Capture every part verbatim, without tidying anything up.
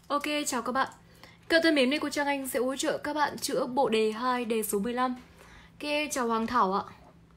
Ok, chào các bạn. Cậu thân mến, nay cô Trang Anh sẽ hỗ trợ các bạn chữa bộ đề hai, đề số mười lăm. Ok, chào Hoàng Thảo ạ.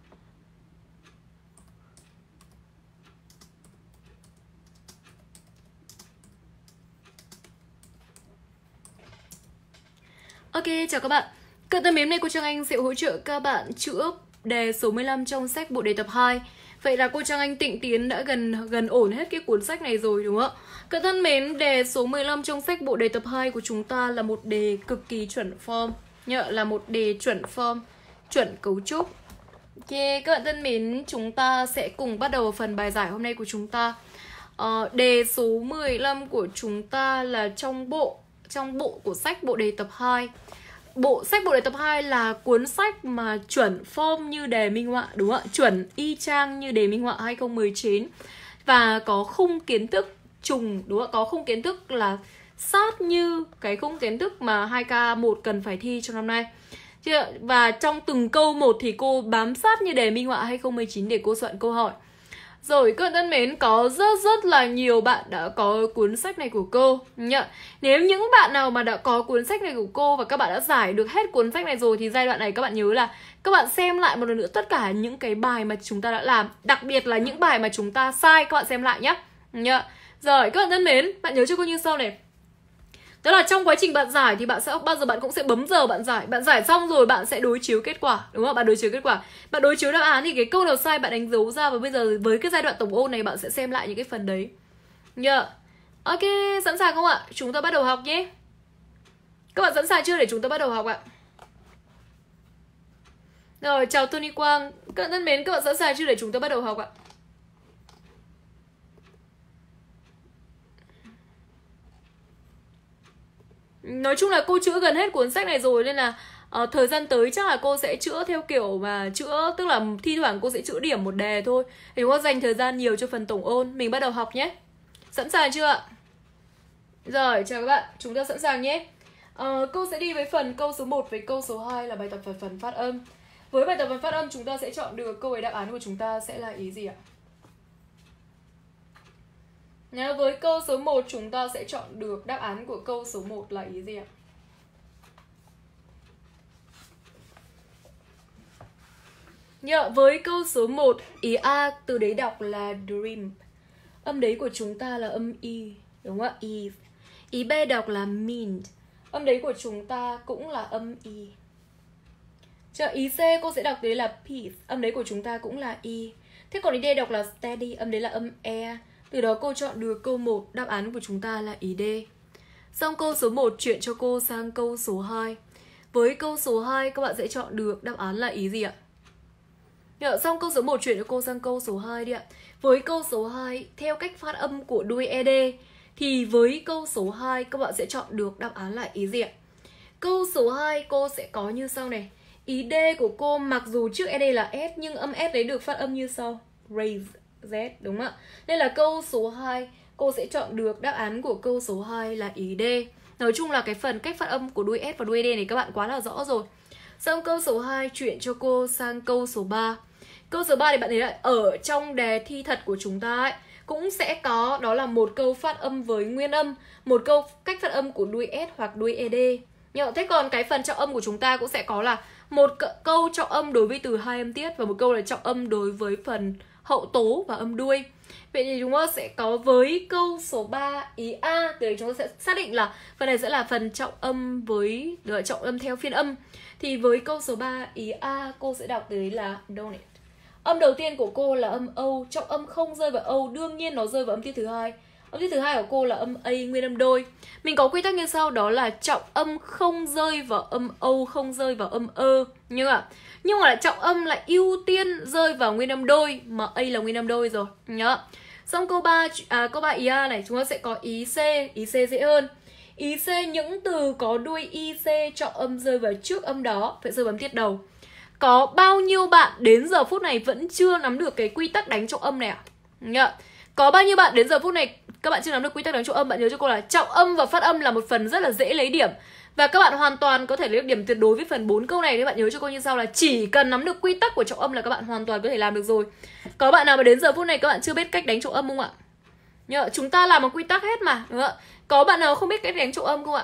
Ok, chào các bạn. Cậu thân mến, nay cô Trang Anh sẽ hỗ trợ các bạn chữa đề số mười lăm trong sách bộ đề tập hai. Vậy là cô Trang Anh Tịnh Tiến đã gần gần ổn hết cái cuốn sách này rồi đúng không ạ? Cậu thân mến, đề số mười lăm trong sách bộ đề tập hai của chúng ta là một đề cực kỳ chuẩn form. Nhớ là một đề chuẩn form, chuẩn cấu trúc. Ok, các bạn thân mến, chúng ta sẽ cùng bắt đầu phần bài giải hôm nay của chúng ta. Ờ, đề số mười lăm của chúng ta là trong bộ trong bộ của sách bộ đề tập hai. Bộ sách bộ đề tập hai là cuốn sách mà chuẩn form như đề minh họa đúng không ạ? Chuẩn y chang như đề minh họa hai không một chín. Và có khung kiến thức trùng đúng không ạ? Có khung kiến thức là sát như cái khung kiến thức mà hai K một cần phải thi trong năm nay. Và trong từng câu một thì cô bám sát như đề minh họa hai không một chín để cô soạn câu hỏi. Rồi các bạn thân mến, có rất rất là nhiều bạn đã có cuốn sách này của cô nhá. Nếu những bạn nào mà đã có cuốn sách này của cô và các bạn đã giải được hết cuốn sách này rồi thì giai đoạn này các bạn nhớ là các bạn xem lại một lần nữa tất cả những cái bài mà chúng ta đã làm. Đặc biệt là những bài mà chúng ta sai các bạn xem lại nhá, nhá. Rồi các bạn thân mến, bạn nhớ cho cô như sau này. Đó là trong quá trình bạn giải thì bạn sẽ bao giờ bạn cũng sẽ bấm giờ bạn giải. Bạn giải xong rồi bạn sẽ đối chiếu kết quả, đúng không? Bạn đối chiếu kết quả. Bạn đối chiếu đáp án thì cái câu nào sai bạn đánh dấu ra. Và bây giờ với cái giai đoạn tổng ôn này bạn sẽ xem lại những cái phần đấy. Yeah. Ok, sẵn sàng không ạ? Chúng ta bắt đầu học nhé. Các bạn sẵn sàng chưa để chúng ta bắt đầu học ạ? Rồi, chào Tony Quang. Các bạn thân mến, các bạn sẵn sàng chưa để chúng ta bắt đầu học ạ? Nói chung là cô chữa gần hết cuốn sách này rồi nên là uh, thời gian tới chắc là cô sẽ chữa theo kiểu mà chữa, tức là thi thoảng cô sẽ chữa điểm một đề thôi. Thì cô dành thời gian nhiều cho phần tổng ôn. Mình bắt đầu học nhé. Sẵn sàng chưa ạ? Rồi, chào các bạn. Chúng ta sẵn sàng nhé. uh, Cô sẽ đi với phần câu số một với câu số hai là bài tập về phần phát âm. Với bài tập phần phát âm chúng ta sẽ chọn được câu ấy, đáp án của chúng ta sẽ là ý gì ạ? Nhá, với câu số một chúng ta sẽ chọn được đáp án của câu số một là ý gì ạ? Nhớ, với câu số một, ý A từ đấy đọc là dream. Âm đấy của chúng ta là âm Y, đúng không ạ? Y. Ý B đọc là mean. Âm đấy của chúng ta cũng là âm Y. Chờ, ý C cô sẽ đọc đấy là peace. Âm đấy của chúng ta cũng là Y. Thế còn ý D đọc là steady. Âm đấy là âm E. Từ đó cô chọn được câu một, đáp án của chúng ta là ý D. Xong câu số một chuyển cho cô sang câu số hai. Với câu số hai các bạn sẽ chọn được đáp án là ý gì ạ? Được, xong câu số một chuyển cho cô sang câu số hai đi ạ. Với câu số hai, theo cách phát âm của đuôi ed thì với câu số hai các bạn sẽ chọn được đáp án là ý gì ạ? Câu số hai cô sẽ có như sau này. Ý D của cô mặc dù trước ed là S nhưng âm S đấy được phát âm như sau. Raise Z, đúng không ạ? Nên là câu số hai cô sẽ chọn được đáp án của câu số hai là ý D. Nói chung là cái phần cách phát âm của đuôi S và đuôi D này các bạn quá là rõ rồi. Xong câu số hai chuyển cho cô sang câu số ba. Câu số ba thì bạn thấy là ở trong đề thi thật của chúng ta ấy cũng sẽ có, đó là một câu phát âm với nguyên âm, một câu cách phát âm của đuôi S hoặc đuôi ed. Nhưng thế còn cái phần trọng âm của chúng ta cũng sẽ có là một câu trọng âm đối với từ hai âm tiết và một câu là trọng âm đối với phần hậu tố và âm đuôi. Vậy thì chúng ta sẽ có với câu số ba ý A, từ đấy chúng ta sẽ xác định là phần này sẽ là phần trọng âm với trọng âm theo phiên âm. Thì với câu số ba ý A cô sẽ đọc từ đấy là donate. Âm đầu tiên của cô là âm Âu, trọng âm không rơi vào Âu, đương nhiên nó rơi vào âm tiết thứ hai. Âm tiết thứ hai của cô là âm A nguyên âm đôi. Mình có quy tắc như sau, đó là trọng âm không rơi vào âm Âu, không rơi vào âm ơ. Nhưng mà nhưng mà trọng âm lại ưu tiên rơi vào nguyên âm đôi, mà A là nguyên âm đôi rồi nhá. Xong câu ba à, câu ba ý A này chúng ta sẽ có ý C, ý C dễ hơn. Ý C những từ có đuôi i c trọng âm rơi vào trước âm đó phải rơi vào âm tiết đầu. Có bao nhiêu bạn đến giờ phút này vẫn chưa nắm được cái quy tắc đánh trọng âm này ạ? À? Có bao nhiêu bạn đến giờ phút này các bạn chưa nắm được quy tắc đánh trọng âm? Bạn nhớ cho cô là trọng âm và phát âm là một phần rất là dễ lấy điểm. Và các bạn hoàn toàn có thể lấy được điểm tuyệt đối với phần bốn câu này. Các bạn nhớ cho cô như sau là chỉ cần nắm được quy tắc của trọng âm là các bạn hoàn toàn có thể làm được rồi. Có bạn nào mà đến giờ phút này các bạn chưa biết cách đánh trọng âm không ạ? Nhớ, chúng ta làm một quy tắc hết mà, đúng không? Có bạn nào không biết cách đánh trộn âm không ạ?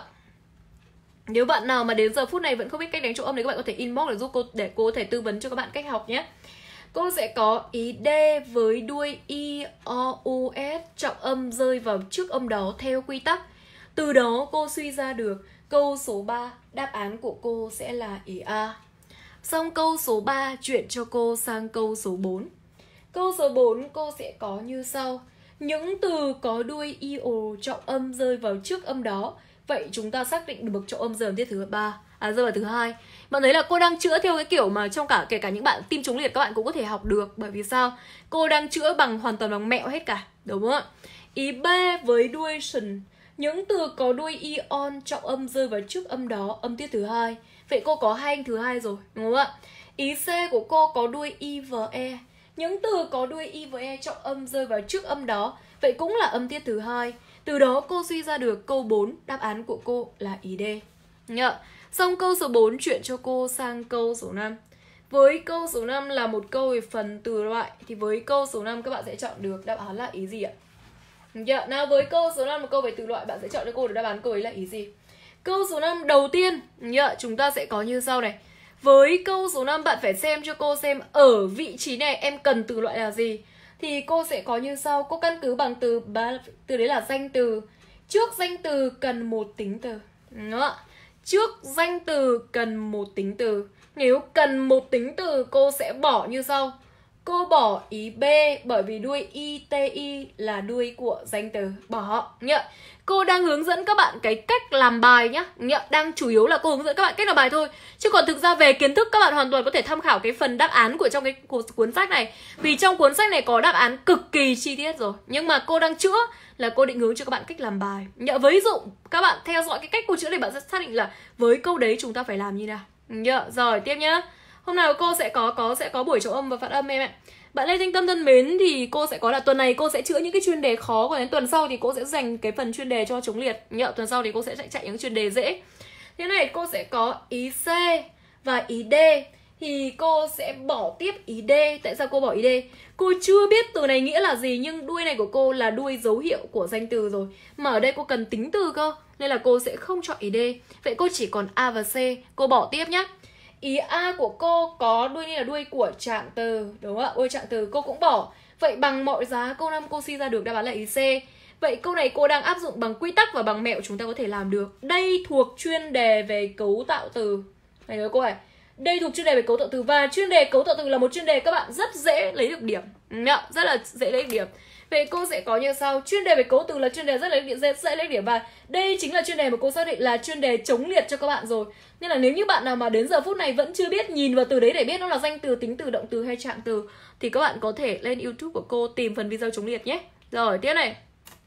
Nếu bạn nào mà đến giờ phút này vẫn không biết cách đánh trộn âm thì các bạn có thể inbox để giúp cô, để cô có thể tư vấn cho các bạn cách học nhé. Cô sẽ có ý D với đuôi I, O, U, S, trọng âm rơi vào trước âm đó theo quy tắc. Từ đó cô suy ra được câu số ba, đáp án của cô sẽ là ý A. Xong câu số ba, chuyển cho cô sang câu số bốn. Câu số bốn cô sẽ có như sau. Những từ có đuôi I, O, trọng âm rơi vào trước âm đó. Vậy chúng ta xác định được trọng âm rơi vào tiết thứ ba, à rơi vào thứ hai. Bạn thấy là cô đang chữa theo cái kiểu mà trong cả kể cả những bạn tim trúng liệt các bạn cũng có thể học được. Bởi vì sao? Cô đang chữa bằng hoàn toàn bằng mẹo hết cả, đúng không ạ? Ý B với đuôi sần. Những từ có đuôi ion trọng âm rơi vào trước âm đó, âm tiết thứ hai. Vậy cô có hai anh thứ hai rồi, đúng không ạ? Ý C của cô có đuôi I và E. Những từ có đuôi I và E trọng âm rơi vào trước âm đó, vậy cũng là âm tiết thứ hai. Từ đó cô suy ra được câu bốn, đáp án của cô là ý D. Nhớ. Xong câu số bốn, chuyển cho cô sang câu số năm. Với câu số năm là một câu về phần từ loại, thì với câu số năm các bạn sẽ chọn được đáp án là ý gì ạ? Yeah. Nào với câu số năm, một câu về từ loại, bạn sẽ chọn cho cô được đáp án câu ấy là ý gì? Câu số năm đầu tiên, yeah, chúng ta sẽ có như sau này. Với câu số năm bạn phải xem cho cô xem ở vị trí này em cần từ loại là gì. Thì cô sẽ có như sau. Cô căn cứ bằng từ, từ đấy là danh từ. Trước danh từ cần một tính từ. Đó. Trước danh từ cần một tính từ. Nếu cần một tính từ cô sẽ bỏ như sau. Cô bỏ ý B bởi vì đuôi I, T, I là đuôi của danh từ. Bỏ nhá. Cô đang hướng dẫn các bạn cái cách làm bài nhá. nhá. Đang chủ yếu là cô hướng dẫn các bạn cách làm bài thôi. Chứ còn thực ra về kiến thức các bạn hoàn toàn có thể tham khảo cái phần đáp án của trong cái cuốn sách này. Vì trong cuốn sách này có đáp án cực kỳ chi tiết rồi. Nhưng mà cô đang chữa là cô định hướng cho các bạn cách làm bài. Nhá. Ví dụ các bạn theo dõi cái cách cô chữa này bạn sẽ xác định là với câu đấy chúng ta phải làm như nào. Nhá. Rồi tiếp nhá. Hôm nào cô sẽ có có sẽ có buổi trọng âm và phát âm em ạ. Bạn Lê Thanh Tâm thân mến, thì cô sẽ có là tuần này cô sẽ chữa những cái chuyên đề khó, còn đến tuần sau thì cô sẽ dành cái phần chuyên đề cho chống liệt. Nhớ, tuần sau thì cô sẽ chạy, chạy những chuyên đề dễ. Thế này cô sẽ có ý C và ý D. Thì cô sẽ bỏ tiếp ý D. Tại sao cô bỏ ý D? Cô chưa biết từ này nghĩa là gì, nhưng đuôi này của cô là đuôi dấu hiệu của danh từ rồi. Mà ở đây cô cần tính từ cơ, nên là cô sẽ không chọn ý D. Vậy cô chỉ còn A và C. Cô bỏ tiếp nhá. Ý A của cô có đuôi như là đuôi của trạng từ, đúng không ạ? Đuôi trạng từ cô cũng bỏ. Vậy bằng mọi giá câu năm cô suy ra được đáp án là ý C. Vậy câu này cô đang áp dụng bằng quy tắc và bằng mẹo chúng ta có thể làm được. Đây thuộc chuyên đề về cấu tạo từ. Này nhớ cô này. Đây thuộc chuyên đề về cấu tạo từ, và chuyên đề cấu tạo từ là một chuyên đề các bạn rất dễ lấy được điểm. Rất là dễ lấy được điểm. Vậy cô sẽ có như sau. Chuyên đề về cấu từ là chuyên đề rất là dễ, dễ lấy điểm, và đây chính là chuyên đề mà cô xác định là chuyên đề chống liệt cho các bạn rồi. Nên là nếu như bạn nào mà đến giờ phút này vẫn chưa biết nhìn vào từ đấy để biết nó là danh từ, tính từ, động từ hay trạng từ, thì các bạn có thể lên YouTube của cô tìm phần video chống liệt nhé. Rồi tiếp này.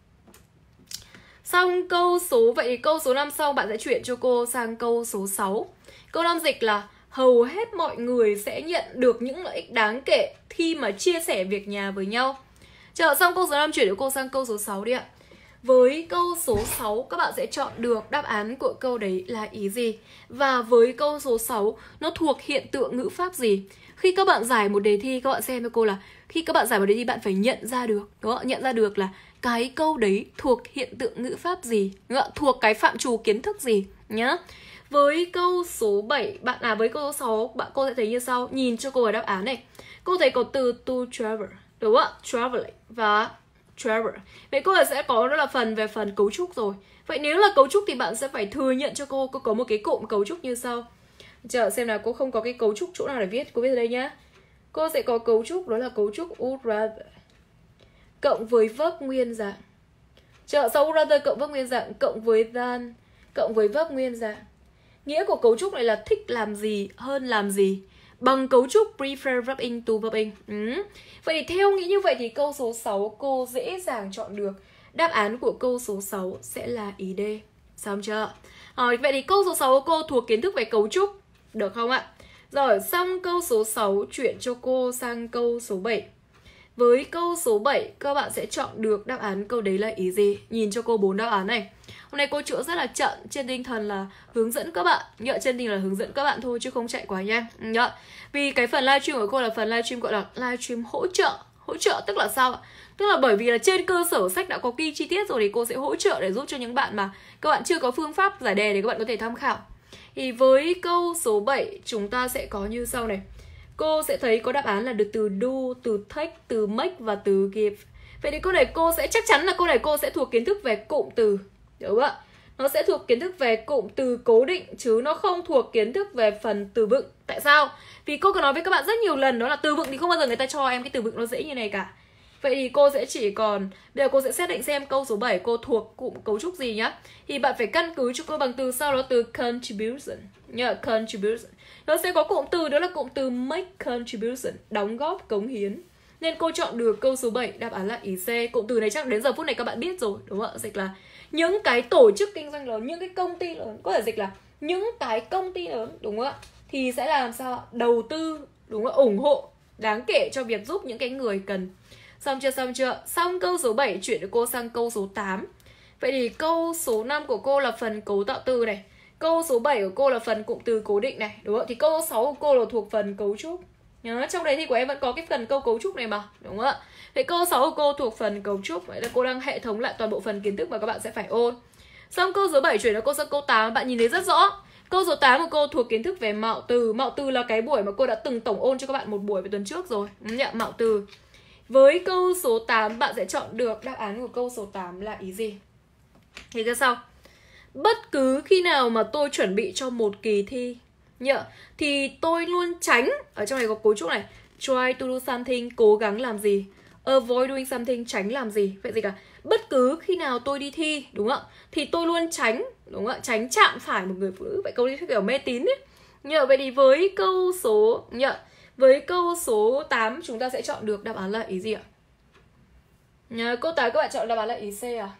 Xong câu số, vậy thì câu số năm sau bạn sẽ chuyển cho cô sang câu số sáu. Câu năm dịch là hầu hết mọi người sẽ nhận được những lợi ích đáng kể khi mà chia sẻ việc nhà với nhau. Chờ xong câu số năm, chuyển cho cô sang câu số sáu đi ạ. Với câu số sáu các bạn sẽ chọn được đáp án của câu đấy là ý gì. Và với câu số sáu nó thuộc hiện tượng ngữ pháp gì. Khi các bạn giải một đề thi, các bạn xem cho cô là khi các bạn giải một đề thi bạn phải nhận ra được, đúng không? Nhận ra được là cái câu đấy thuộc hiện tượng ngữ pháp gì, đúng không? Thuộc cái phạm trù kiến thức gì nhá. Với câu số bảy, bạn à với câu số sáu bạn cô sẽ thấy như sau. Nhìn cho cô ở đáp án này. Cô thấy có từ to travel, đúng không ạ? Traveling và travel. Vậy cô sẽ có đó là phần về phần cấu trúc rồi. Vậy nếu là cấu trúc thì bạn sẽ phải thừa nhận cho cô. Cô có một cái cụm cấu trúc như sau. Chờ xem nào, cô không có cái cấu trúc chỗ nào để viết. Cô viết ở đây nhá. Cô sẽ có cấu trúc, đó là cấu trúc would rather cộng với verb nguyên dạng. Chờ sau would rather cộng verb nguyên dạng cộng với than cộng với verb nguyên dạng. Nghĩa của cấu trúc này là thích làm gì hơn làm gì. Bằng cấu trúc prefer verb in to verb in. ừ. Vậy theo nghĩ như vậy thì câu số sáu cô dễ dàng chọn được. Đáp án của câu số sáu sẽ là ý D. Xong chưa? Rồi, vậy thì câu số sáu của cô thuộc kiến thức về cấu trúc. Được không ạ? Rồi, xong câu số sáu, chuyển cho cô sang câu số bảy. Với câu số bảy các bạn sẽ chọn được đáp án câu đấy là ý gì. Nhìn cho cô bốn đáp án này. Hôm nay cô chữa rất là chậm, trên tinh thần là hướng dẫn các bạn. Nhớ, trên tinh thần là hướng dẫn các bạn thôi chứ không chạy quá nhanh. Nhớ. Vì cái phần livestream của cô là phần livestream gọi là livestream hỗ trợ Hỗ trợ tức là sao ạ? Tức là bởi vì là trên cơ sở sách đã có ghi chi tiết rồi thì cô sẽ hỗ trợ để giúp cho những bạn mà các bạn chưa có phương pháp giải đề để các bạn có thể tham khảo. Thì với câu số bảy chúng ta sẽ có như sau này. Cô sẽ thấy có đáp án là được từ do, từ take, từ make và từ give. Vậy thì câu này cô sẽ chắc chắn là câu này cô sẽ thuộc kiến thức về cụm từ, đúng không ạ? Nó sẽ thuộc kiến thức về cụm từ cố định chứ nó không thuộc kiến thức về phần từ vựng. Tại sao? Vì cô có nói với các bạn rất nhiều lần đó là từ vựng thì không bao giờ người ta cho em cái từ vựng nó dễ như này cả. Vậy thì cô sẽ chỉ còn, bây giờ cô sẽ xác định xem câu số bảy cô thuộc cụm cấu trúc gì nhá. Thì bạn phải căn cứ cho cô bằng từ sau đó từ contribution. Nhớ contribution. Nó sẽ có cụm từ đó là cụm từ make contribution, đóng góp, cống hiến. Nên cô chọn được câu số bảy, đáp án là ý C. Cụm từ này chắc đến giờ phút này các bạn biết rồi, đúng không ạ? Dịch là những cái tổ chức kinh doanh lớn, những cái công ty lớn, có thể dịch là những cái công ty lớn, đúng không ạ? Thì sẽ làm sao? Đầu tư, đúng không ạ? Ủng hộ đáng kể cho việc giúp những cái người cần. Xong chưa, xong chưa? Xong câu số bảy, chuyển cho cô sang câu số tám. Vậy thì câu số năm của cô là phần cấu tạo từ này. Câu số bảy của cô là phần cụm từ cố định này, đúng không? Thì câu sáu của cô là thuộc phần cấu trúc. Nhớ, trong đấy thì của em vẫn có cái phần câu cấu trúc này mà, đúng không ạ? Vậy câu sáu của cô thuộc phần cấu trúc. Vậy là cô đang hệ thống lại toàn bộ phần kiến thức mà các bạn sẽ phải ôn. Xong câu số bảy chuyển cho cô sang câu tám. Bạn nhìn thấy rất rõ. Câu số tám của cô thuộc kiến thức về mạo từ. Mạo từ là cái buổi mà cô đã từng tổng ôn cho các bạn một buổi vào tuần trước rồi. Nhận mạo từ. Với câu số tám bạn sẽ chọn được đáp án của câu số tám là ý gì? Thì ra sau. Bất cứ khi nào mà tôi chuẩn bị cho một kỳ thi nhớ, thì tôi luôn tránh, ở trong này có cấu trúc này, try to do something, cố gắng làm gì, avoid doing something, tránh làm gì. Vậy gì cả, bất cứ khi nào tôi đi thi, đúng không ạ, thì tôi luôn tránh, đúng không ạ, tránh chạm phải một người phụ nữ. Vậy câu này kiểu mê tín ấy. Nhớ, vậy thì với câu số nhớ, với câu số tám chúng ta sẽ chọn được đáp án là ý gì ạ? Nhớ, câu tám các bạn chọn đáp án là ý C à?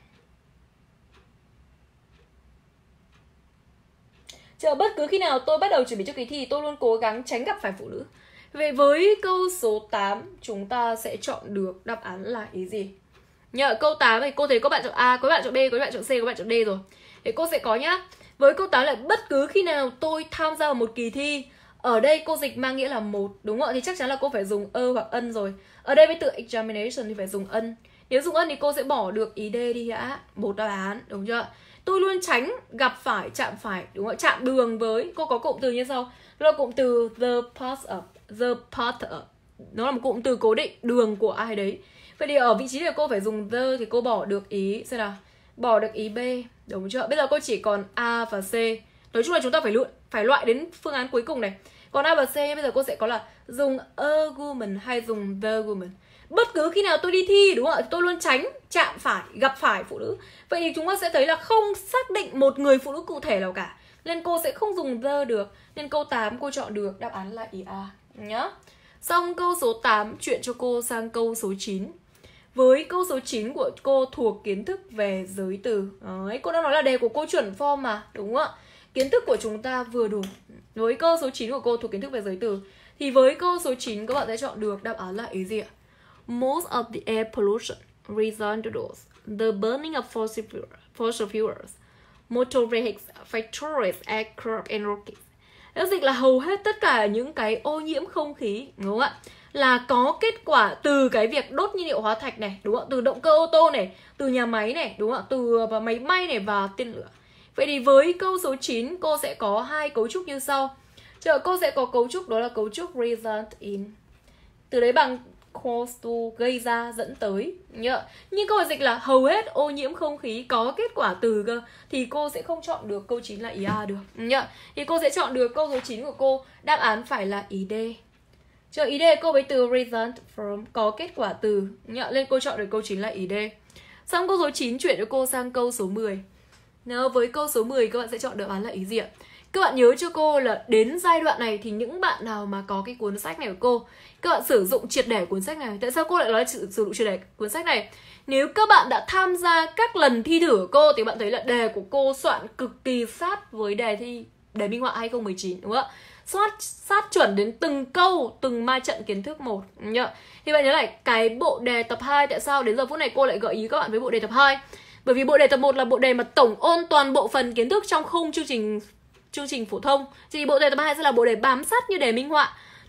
Chờ bất cứ khi nào tôi bắt đầu chuẩn bị cho kỳ thi, tôi luôn cố gắng tránh gặp phải phụ nữ. Vậy với câu số tám chúng ta sẽ chọn được đáp án là ý gì? Nhớ, câu tám thì cô thấy có bạn chọn A, có bạn chọn B, có bạn chọn C, có bạn chọn D rồi. Thì cô sẽ có nhá. Với câu tám là bất cứ khi nào tôi tham gia vào một kỳ thi. Ở đây cô dịch mang nghĩa là một, đúng không ạ? Thì chắc chắn là cô phải dùng ơ hoặc ân rồi. Ở đây với từ examination thì phải dùng ân. Nếu dùng ân thì cô sẽ bỏ được ý D đi đã. Một đáp án, đúng chưa? Tôi luôn tránh gặp phải, chạm phải, đúng không? Chạm đường với, cô có cụm từ như sau. Đó là cụm từ the path of, the path of. Nó là một cụm từ cố định, đường của ai đấy. Vậy thì ở vị trí này cô phải dùng the thì cô bỏ được ý, xem nào, bỏ được ý B, đúng chưa? Bây giờ cô chỉ còn A và C. Nói chung là chúng ta phải lựa, phải loại đến phương án cuối cùng này. Còn A và C bây giờ cô sẽ có là dùng a woman hay dùng the woman. Bất cứ khi nào tôi đi thi, đúng không ạ, tôi luôn tránh chạm phải, gặp phải phụ nữ. Vậy thì chúng ta sẽ thấy là không xác định một người phụ nữ cụ thể nào cả, nên cô sẽ không dùng the được. Nên câu tám cô chọn được đáp án là ý A nhá. Xong câu số tám chuyển cho cô sang câu số chín. Với câu số chín của cô thuộc kiến thức về giới từ. Đấy, cô đã nói là đề của cô chuẩn form mà, đúng không ạ? Kiến thức của chúng ta vừa đủ. Với câu số chín của cô thuộc kiến thức về giới từ. Thì với câu số chín các bạn sẽ chọn được đáp án là ý gì ạ? Most of the air pollution residuals, the burning of fossil fuels, fossil fuels, motor vehicles, factories, aircraft and rockets. Nó dịch là hầu hết tất cả những cái ô nhiễm không khí, đúng không ạ? Là có kết quả từ cái việc đốt nhiên liệu hóa thạch này, đúng không ạ? Từ động cơ ô tô này, từ nhà máy này, đúng không ạ? Từ máy bay này và tên lửa. Vậy thì với câu số chín cô sẽ có hai cấu trúc như sau. Chờ cô sẽ có cấu trúc đó là cấu trúc result in. Từ đấy bằng cause to, gây ra, dẫn tới. Nhớ. Nhưng câu dịch là hầu hết ô nhiễm không khí có kết quả từ cơ, thì cô sẽ không chọn được câu chín là ý A được. Nhớ. Thì cô sẽ chọn được câu số chín của cô, đáp án phải là ý D. Chờ ý D cô với từ result from, có kết quả từ. Nhớ. Lên cô chọn được câu chín là ý D. Xong câu số chín chuyển cho cô sang câu số mười. Nào, với câu số mười các bạn sẽ chọn đáp án là ý gì ạ? Các bạn nhớ cho cô là đến giai đoạn này thì những bạn nào mà có cái cuốn sách này của cô, các bạn sử dụng triệt để cuốn sách này. Tại sao cô lại nói sử dụng triệt để cuốn sách này? Nếu các bạn đã tham gia các lần thi thử của cô thì bạn thấy là đề của cô soạn cực kỳ sát với đề thi đề minh họa hai không một chín, đúng không ạ? Sát, sát chuẩn đến từng câu, từng ma trận kiến thức một nhá. Thì bạn nhớ lại cái bộ đề tập hai, tại sao đến giờ phút này cô lại gợi ý các bạn với bộ đề tập hai? Bởi vì bộ đề tập một là bộ đề mà tổng ôn toàn bộ phần kiến thức trong khung chương trình chương trình phổ thông. Thì bộ đề tập hai sẽ là bộ đề bám sát như đề minh họa.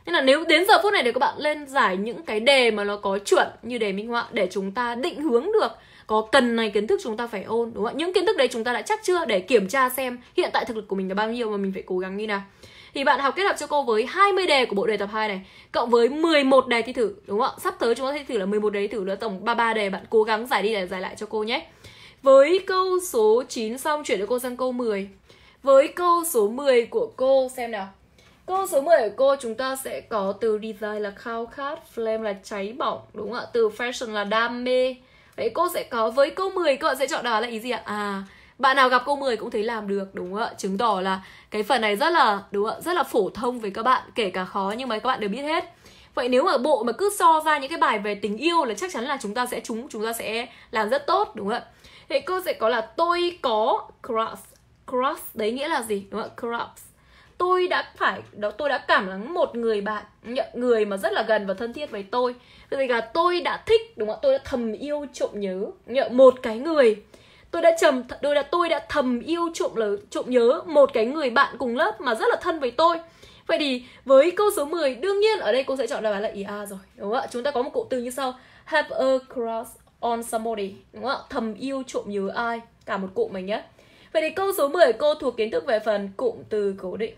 Nên là nếu đến giờ phút này để các bạn lên giải những cái đề mà nó có chuẩn như đề minh họa để chúng ta định hướng được có cần này kiến thức chúng ta phải ôn, đúng không ạ? Những kiến thức đấy chúng ta đã chắc chưa để kiểm tra xem hiện tại thực lực của mình là bao nhiêu và mình phải cố gắng như nào. Thì bạn học kết hợp cho cô với hai mươi đề của bộ đề tập hai này cộng với mười một đề thi thử, đúng không ạ? Sắp tới chúng ta thi thử là mười một đề thi thử nữa, tổng ba mươi ba đề, bạn cố gắng giải đi để giải lại cho cô nhé. Với câu số chín xong chuyển cho cô sang câu mười. Với câu số mười của cô xem nào. Câu số mười của cô chúng ta sẽ có từ desire là khao khát, flame là cháy bỏng, đúng không ạ? Từ fashion là đam mê. Vậy cô sẽ có với câu mười các bạn sẽ chọn đáp án là ý gì ạ? À, bạn nào gặp câu mười cũng thấy làm được, đúng không ạ? Chứng tỏ là cái phần này rất là đúng không ạ? Rất là phổ thông với các bạn, kể cả khó nhưng mà các bạn đều biết hết. Vậy nếu mà bộ mà cứ so ra những cái bài về tình yêu là chắc chắn là chúng ta sẽ trúng, chúng ta sẽ làm rất tốt, đúng không ạ? Vậy cô sẽ có là tôi có crush. Crush đấy nghĩa là gì? Đúng không ạ? Crush. Tôi đã phải đó tôi đã cảm nắng một người bạn, người mà rất là gần và thân thiết với tôi. Vậy là tôi đã thích, đúng không ạ? Tôi đã thầm yêu trộm nhớ một cái người. Tôi đã trầm tôi đã tôi đã thầm yêu trộm là trộm nhớ một cái người bạn cùng lớp mà rất là thân với tôi. Vậy thì với câu số mười đương nhiên ở đây cô sẽ chọn đáp án là ý A rồi, đúng không ạ? Chúng ta có một cụm từ như sau: have a crush on somebody, đúng không ạ? Thầm yêu trộm nhớ ai, cả một cụm mình nhé. Vậy thì câu số mười cô thuộc kiến thức về phần cụm từ cố định.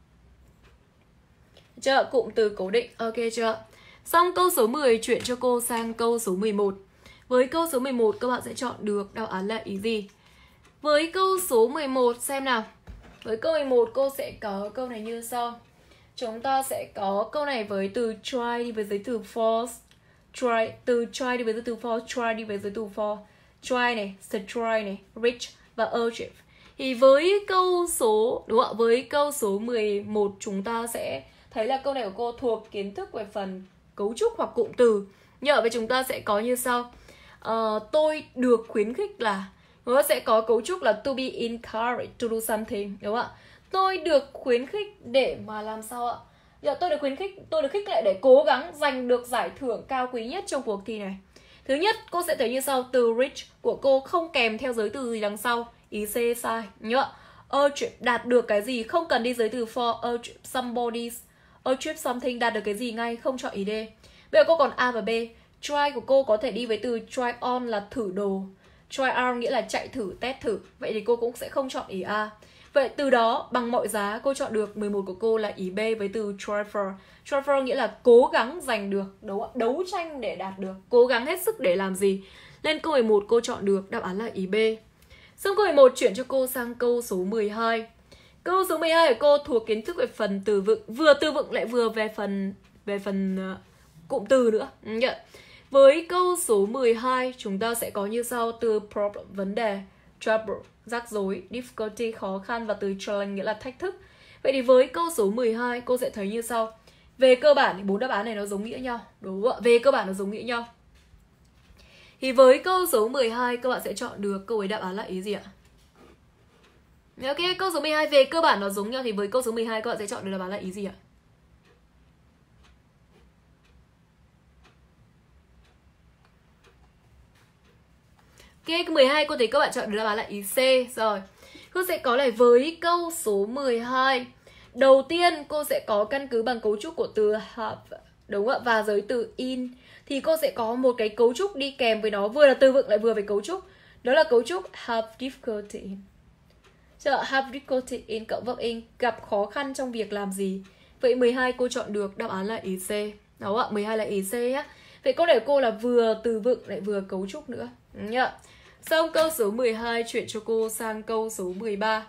Chưa? Cụm từ cố định, ok chưa? Xong câu số mười chuyển cho cô sang câu số mười một. Với câu số mười một các bạn sẽ chọn được đáp án là ý gì? Với câu số mười một xem nào. Với câu mười một cô sẽ có câu này như sau. Chúng ta sẽ có câu này với từ try đi với giới từ for. Try, từ try đi với giới từ for, try đi với giới từ for. Try này, try này, reach và achieve. Thì với câu số, đúng không ạ? Với câu số mười một chúng ta sẽ thấy là câu này của cô thuộc kiến thức về phần cấu trúc hoặc cụm từ. Nhờ với chúng ta sẽ có như sau. Uh, tôi được khuyến khích là, nó sẽ có cấu trúc là to be encouraged to do something, đúng không ạ? Tôi được khuyến khích để mà làm sao ạ? Giờ tôi được khuyến khích, tôi được khích lệ để cố gắng giành được giải thưởng cao quý nhất trong cuộc thi này. Thứ nhất, cô sẽ thấy như sau: từ reach của cô không kèm theo giới từ gì đằng sau. Ý C sai nhớ. Achieve đạt được cái gì không cần đi giới từ for. Achieve somebody's, achieve something đạt được cái gì ngay, không chọn ý D. Bây giờ cô còn A và B. Try của cô có thể đi với từ try on là thử đồ. Try out nghĩa là chạy thử, test thử. Vậy thì cô cũng sẽ không chọn ý A. Vậy từ đó bằng mọi giá cô chọn được mười một của cô là ý B với từ try for. Try for nghĩa là cố gắng giành được, đấu, đấu tranh để đạt được, cố gắng hết sức để làm gì. Lên câu mười một cô chọn được đáp án là ý B. Xong câu mười một chuyển cho cô sang câu số mười hai. Câu số mười hai của cô thuộc kiến thức về phần từ vựng, vừa từ vựng lại vừa về phần về phần uh, cụm từ nữa. Yeah. Với câu số mười hai chúng ta sẽ có như sau: từ problem vấn đề, trouble rắc rối, difficulty khó khăn và từ challenge nghĩa là thách thức. Vậy thì với câu số mười hai cô sẽ thấy như sau. Về cơ bản thì bốn đáp án này nó giống nghĩa nhau, đúng không ạ? Về cơ bản nó giống nghĩa nhau. Thì với câu số mười hai các bạn sẽ chọn được câu ấy đáp án là ý gì ạ? Ok, câu số mười hai về cơ bản nó giống nhau thì với câu số mười hai các bạn sẽ chọn được đáp án là ý gì ạ? Ok, câu mười hai cô thấy các bạn chọn được đáp án là ý C rồi. Cô sẽ có lại với câu số mười hai. Đầu tiên cô sẽ có căn cứ bằng cấu trúc của từ have, đúng không ạ? Và giới từ in thì cô sẽ có một cái cấu trúc đi kèm với nó, vừa là từ vựng lại vừa về cấu trúc. Đó là cấu trúc have difficulty in. Chờ, have difficulty in cộng verb in, gặp khó khăn trong việc làm gì. Vậy mười hai cô chọn được đáp án là ý C. Đó ạ, mười hai là ý C á. Vậy câu này của cô là vừa từ vựng lại vừa cấu trúc nữa nhá. Xong câu số mười hai chuyển cho cô sang câu số mười ba.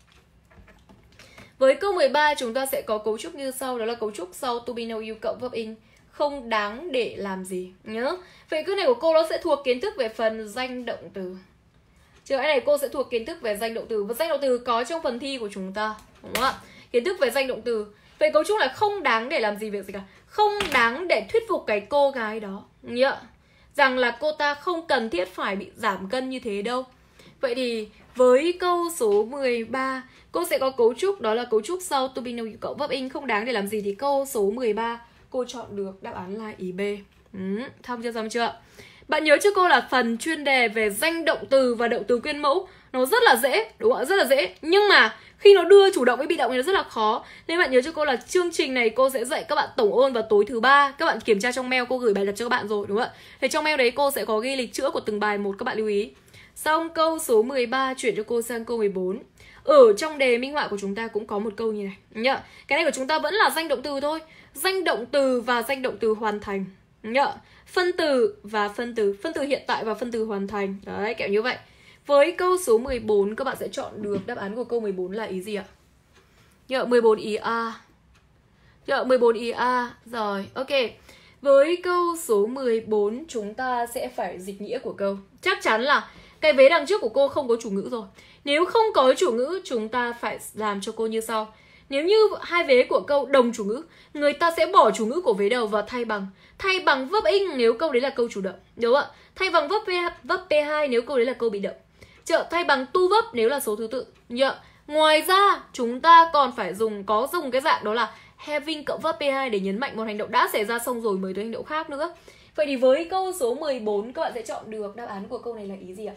Với câu mười ba chúng ta sẽ có cấu trúc như sau. Đó là cấu trúc sau to be no you cộng verb in, không đáng để làm gì. Nhớ. Vậy câu này của cô nó sẽ thuộc kiến thức về phần danh động từ. Chứ cái này cô sẽ thuộc kiến thức về danh động từ. Và danh động từ có trong phần thi của chúng ta, đúng không ạ? Kiến thức về danh động từ. Vậy cấu trúc là không đáng để làm gì việc gì cả. Không đáng để thuyết phục cái cô gái đó nhớ rằng là cô ta không cần thiết phải bị giảm cân như thế đâu. Vậy thì với câu số mười ba cô sẽ có cấu trúc, đó là cấu trúc sau to be no you cộng verb in, không đáng để làm gì. Thì câu số mười ba cô chọn được đáp án là ý B. Ừ, xong chưa xong chưa? Bạn nhớ cho cô là phần chuyên đề về danh động từ và động từ quyên mẫu nó rất là dễ, đúng không ạ? Rất là dễ. Nhưng mà khi nó đưa chủ động với bị động thì nó rất là khó. Nên bạn nhớ cho cô là chương trình này cô sẽ dạy các bạn tổng ôn vào tối thứ ba. Các bạn kiểm tra trong mail cô gửi bài tập cho các bạn rồi, đúng không ạ? Thì trong mail đấy cô sẽ có ghi lịch chữa của từng bài một, các bạn lưu ý. Xong câu số mười ba chuyển cho cô sang câu mười bốn. Ở trong đề minh họa của chúng ta cũng có một câu như này nhá. Cái này của chúng ta vẫn là danh động từ thôi. Danh động từ và danh động từ hoàn thành nhá. Phân từ và phân từ, phân từ hiện tại và phân từ hoàn thành. Đấy, kiểu như vậy. Với câu số mười bốn các bạn sẽ chọn được đáp án của câu mười bốn là ý gì ạ? Nhớ mười bốn ý A. Nhớ mười bốn ý A. Rồi, ok. Với câu số mười bốn chúng ta sẽ phải dịch nghĩa của câu. Chắc chắn là cái vế đằng trước của cô không có chủ ngữ rồi. Nếu không có chủ ngữ chúng ta phải làm cho cô như sau. Nếu như hai vế của câu đồng chủ ngữ, người ta sẽ bỏ chủ ngữ của vế đầu và thay bằng Thay bằng verb ing nếu câu đấy là câu chủ động, đúng không ạ? Thay bằng verb, verb pê hai nếu câu đấy là câu bị động. Chợ thay bằng tu verb nếu là số thứ tự. Nhớ. Ngoài ra chúng ta còn phải dùng có dùng cái dạng đó là having cộng verb pê hai để nhấn mạnh một hành động đã xảy ra xong rồi mới tới hành động khác nữa. Vậy thì với câu số mười bốn các bạn sẽ chọn được đáp án của câu này là ý gì ạ?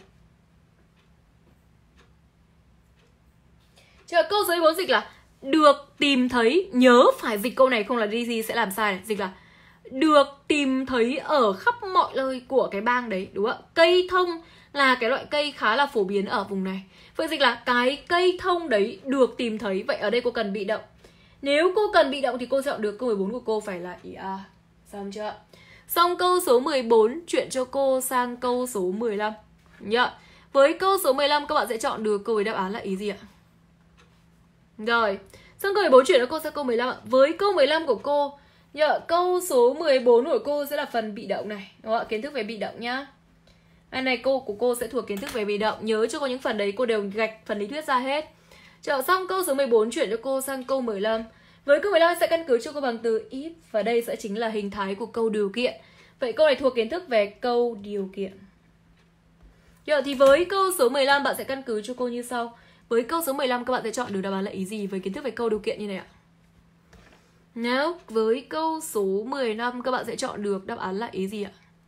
Chờ câu số mười bốn dịch là được tìm thấy. Nhớ phải dịch câu này không là đi gì sẽ làm sai này. Dịch là được tìm thấy ở khắp mọi nơi của cái bang đấy, đúng không ạ? Cây thông là cái loại cây khá là phổ biến ở vùng này. Vậy dịch là cái cây thông đấy được tìm thấy. Vậy ở đây cô cần bị động. Nếu cô cần bị động thì cô sẽ chọn được câu mười bốn của cô phải là ý A. Xong chưa? Xong câu số mười bốn chuyển cho cô sang câu số mười lăm nhá. Với câu số mười lăm các bạn sẽ chọn được câu với đáp án là ý gì ạ? Rồi, xong câu mười bốn chuyển cho cô sang câu mười lăm ạ. Với câu mười lăm của cô nhớ, câu số mười bốn của cô sẽ là phần bị động này, đúng không ạ? Kiến thức về bị động nhá. Anh này cô của cô sẽ thuộc kiến thức về bị động. Nhớ cho cô những phần đấy cô đều gạch phần lý thuyết ra hết. Chờ xong câu số mười bốn chuyển cho cô sang câu mười lăm. Với câu mười lăm sẽ căn cứ cho cô bằng từ if. Và đây sẽ chính là hình thái của câu điều kiện. Vậy câu này thuộc kiến thức về câu điều kiện. Giờ thì với câu số mười lăm bạn sẽ căn cứ cho cô như sau. Với câu số mười lăm các bạn sẽ chọn được đáp án là ý gì với kiến thức về câu điều kiện như này ạ? Nào, với câu số mười lăm các bạn sẽ chọn được đáp án là ý gì ạ?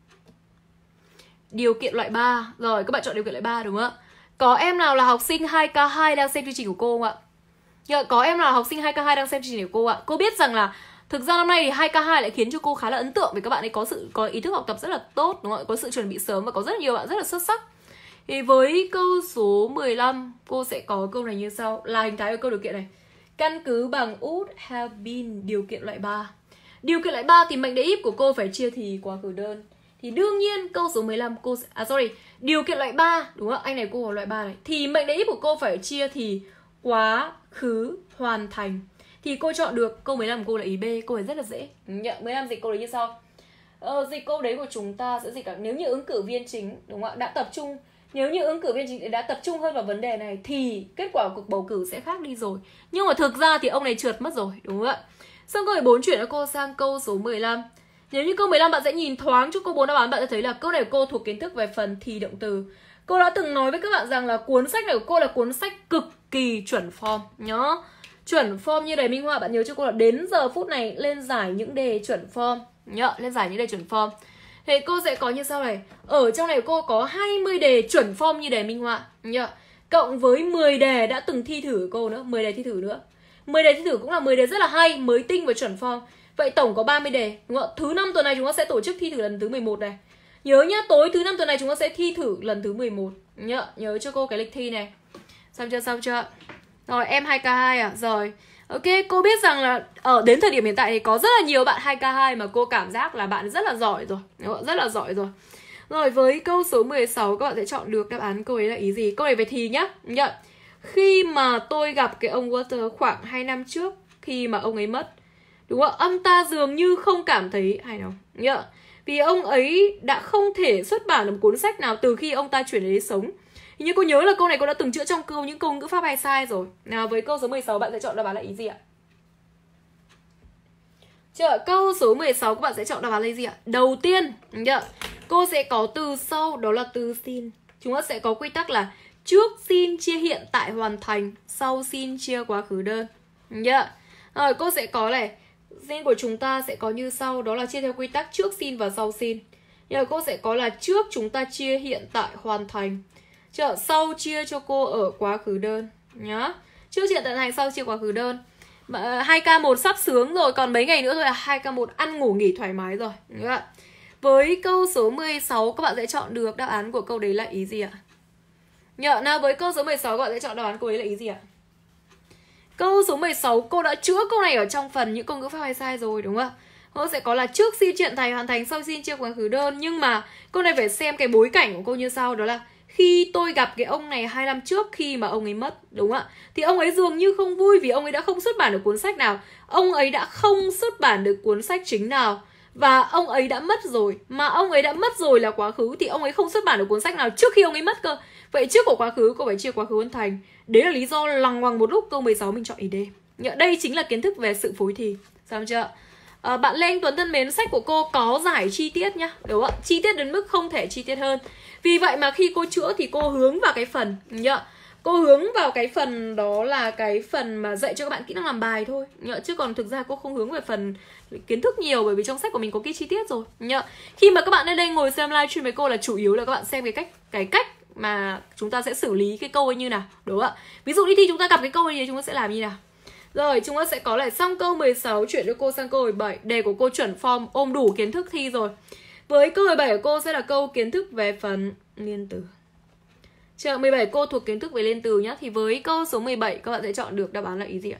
Điều kiện loại ba. Rồi, các bạn chọn điều kiện loại ba đúng không ạ? Có em nào là học sinh hai K hai đang xem chương trình của cô không ạ? Dạ, có em nào là học sinh hai K hai đang xem chương trình của cô ạ? Cô biết rằng là thực ra năm nay thì hai K hai lại khiến cho cô khá là ấn tượng vì các bạn ấy có sự có ý thức học tập rất là tốt, đúng không ạ? Có sự chuẩn bị sớm và có rất nhiều bạn rất là xuất sắc. Thì với câu số mười lăm cô sẽ có câu này như sau, là hình thái của câu điều kiện này. Căn cứ bằng would have been, điều kiện loại ba. Điều kiện loại ba thì mệnh đề if của cô phải chia thì quá khứ đơn. Thì đương nhiên câu số mười lăm cô à sorry, điều kiện loại ba, đúng không? Anh này cô có loại ba này. Thì mệnh đề if của cô phải chia thì quá khứ hoàn thành. Thì cô chọn được câu mười lăm của cô là ý B. Câu này rất là dễ. Nhận mười lăm dịch câu đấy như sau. Ờ, dịch câu đấy của chúng ta sẽ dịch là nếu như ứng cử viên chính, đúng không ạ? Đã tập trung Nếu như ứng cử viên chính đã tập trung hơn vào vấn đề này thì kết quả của cuộc bầu cử sẽ khác đi rồi. Nhưng mà thực ra thì ông này trượt mất rồi, đúng không ạ? Xong câu mười bốn chuyển cho cô sang câu số mười lăm. Nếu như câu mười lăm bạn sẽ nhìn thoáng cho cô bốn đáp án, bạn sẽ thấy là câu này của cô thuộc kiến thức về phần thì động từ. Cô đã từng nói với các bạn rằng là cuốn sách này của cô là cuốn sách cực kỳ chuẩn form nhá. Chuẩn form như đề minh họa, bạn nhớ cho cô là đến giờ phút này lên giải những đề chuẩn form nhá, lên giải những đề chuẩn form. Thế cô sẽ có như sau này. Ở trong này cô có hai mươi đề chuẩn form như đề minh họa nhá. Cộng với mười đề đã từng thi thử cô nữa, mười đề thi thử nữa. mười đề thi thử cũng là mười đề rất là hay, mới tinh và chuẩn form. Vậy tổng có ba mươi đề, đúng không ạ? Thứ năm tuần này chúng ta sẽ tổ chức thi thử lần thứ mười một này. Nhớ nhá, tối thứ năm tuần này chúng ta sẽ thi thử lần thứ mười một nhá. Nhớ cho cô cái lịch thi này. Xong chưa, xong chưa? Rồi, em hai K hai à? Rồi. Ok, cô biết rằng là ở đến thời điểm hiện tại thì có rất là nhiều bạn hai K hai mà cô cảm giác là bạn rất là giỏi rồi. Đúng không? Rất là giỏi rồi. Rồi, với câu số mười sáu các bạn sẽ chọn được đáp án câu ấy là ý gì? Câu này về thì nhá. Nhá. Khi mà tôi gặp cái ông Walter khoảng hai năm trước, khi mà ông ấy mất, đúng không? Ông ta dường như không cảm thấy hay không? Nhá. Vì ông ấy đã không thể xuất bản được một cuốn sách nào từ khi ông ta chuyển đến sống. Nhưng cô nhớ là câu này cô đã từng chữa trong câu những câu ngữ pháp hay sai rồi. Nào, với câu số mười sáu bạn sẽ chọn đáp án là ý gì ạ? Chưa, câu số mười sáu các bạn sẽ chọn đáp án là gì ạ? Đầu tiên, nhá, cô sẽ có từ sau, đó là từ sin. Chúng ta sẽ có quy tắc là trước sin chia hiện tại hoàn thành, sau sin chia quá khứ đơn. Nhá. Rồi, cô sẽ có này, sin của chúng ta sẽ có như sau, đó là chia theo quy tắc trước sin và sau sin. Nhưng mà cô sẽ có là trước chúng ta chia hiện tại hoàn thành, chưa? Sau chia cho cô ở quá khứ đơn nhá. Trước chia hiện tại thành, sau chia quá khứ đơn. hai K một sắp sướng rồi, còn mấy ngày nữa thôi là hai K một ăn ngủ nghỉ thoải mái rồi nhá. Với câu số mười sáu các bạn sẽ chọn được đáp án của câu đấy là ý gì ạ? Nhớ nào, với câu số mười sáu các bạn sẽ chọn đáp án của đấy là ý gì ạ? Câu số mười sáu cô đã chữa câu này ở trong phần những câu ngữ pháp hay sai rồi đúng không ạ? Cô sẽ có là trước xin chuyện thành hoàn thành, sau xin chia quá khứ đơn. Nhưng mà câu này phải xem cái bối cảnh của cô như sau, đó là khi tôi gặp cái ông này hai năm trước khi mà ông ấy mất, đúng không ạ? Thì ông ấy dường như không vui vì ông ấy đã không xuất bản được cuốn sách nào. Ông ấy đã không xuất bản được cuốn sách chính nào. Và ông ấy đã mất rồi. Mà ông ấy đã mất rồi là quá khứ, thì ông ấy không xuất bản được cuốn sách nào trước khi ông ấy mất cơ. Vậy trước của quá khứ cô phải chia quá khứ hoàn thành. Đấy là lý do lằng ngoằng một lúc câu mười sáu mình chọn ý D. Đây chính là kiến thức về sự phối thì. Sao chưa? À, bạn Lê Anh Tuấn thân mến, sách của cô có giải chi tiết nhá, đúng không? Chi tiết đến mức không thể chi tiết hơn. Vì vậy mà khi cô chữa thì cô hướng vào cái phần nhá. Cô hướng vào cái phần đó là cái phần mà dạy cho các bạn kỹ năng làm bài thôi nhá. Chứ còn thực ra cô không hướng về phần kiến thức nhiều, bởi vì trong sách của mình có ghi chi tiết rồi nhá. Khi mà các bạn lên đây ngồi xem livestream với cô là chủ yếu là các bạn xem cái cách cái cách mà chúng ta sẽ xử lý cái câu ấy như nào, đúng không ạ? Ví dụ đi thi chúng ta gặp cái câu ấy thì chúng ta sẽ làm như nào. Rồi chúng ta sẽ có lại xong câu mười sáu, chuyển cho cô sang câu mười bảy. Đề của cô chuẩn form ôm đủ kiến thức thi rồi. Với câu mười bảy của cô sẽ là câu kiến thức về phần liên từ. Chờ mười bảy cô thuộc kiến thức về liên từ nhá. Thì với câu số mười bảy các bạn sẽ chọn được đáp án là ý gì ạ?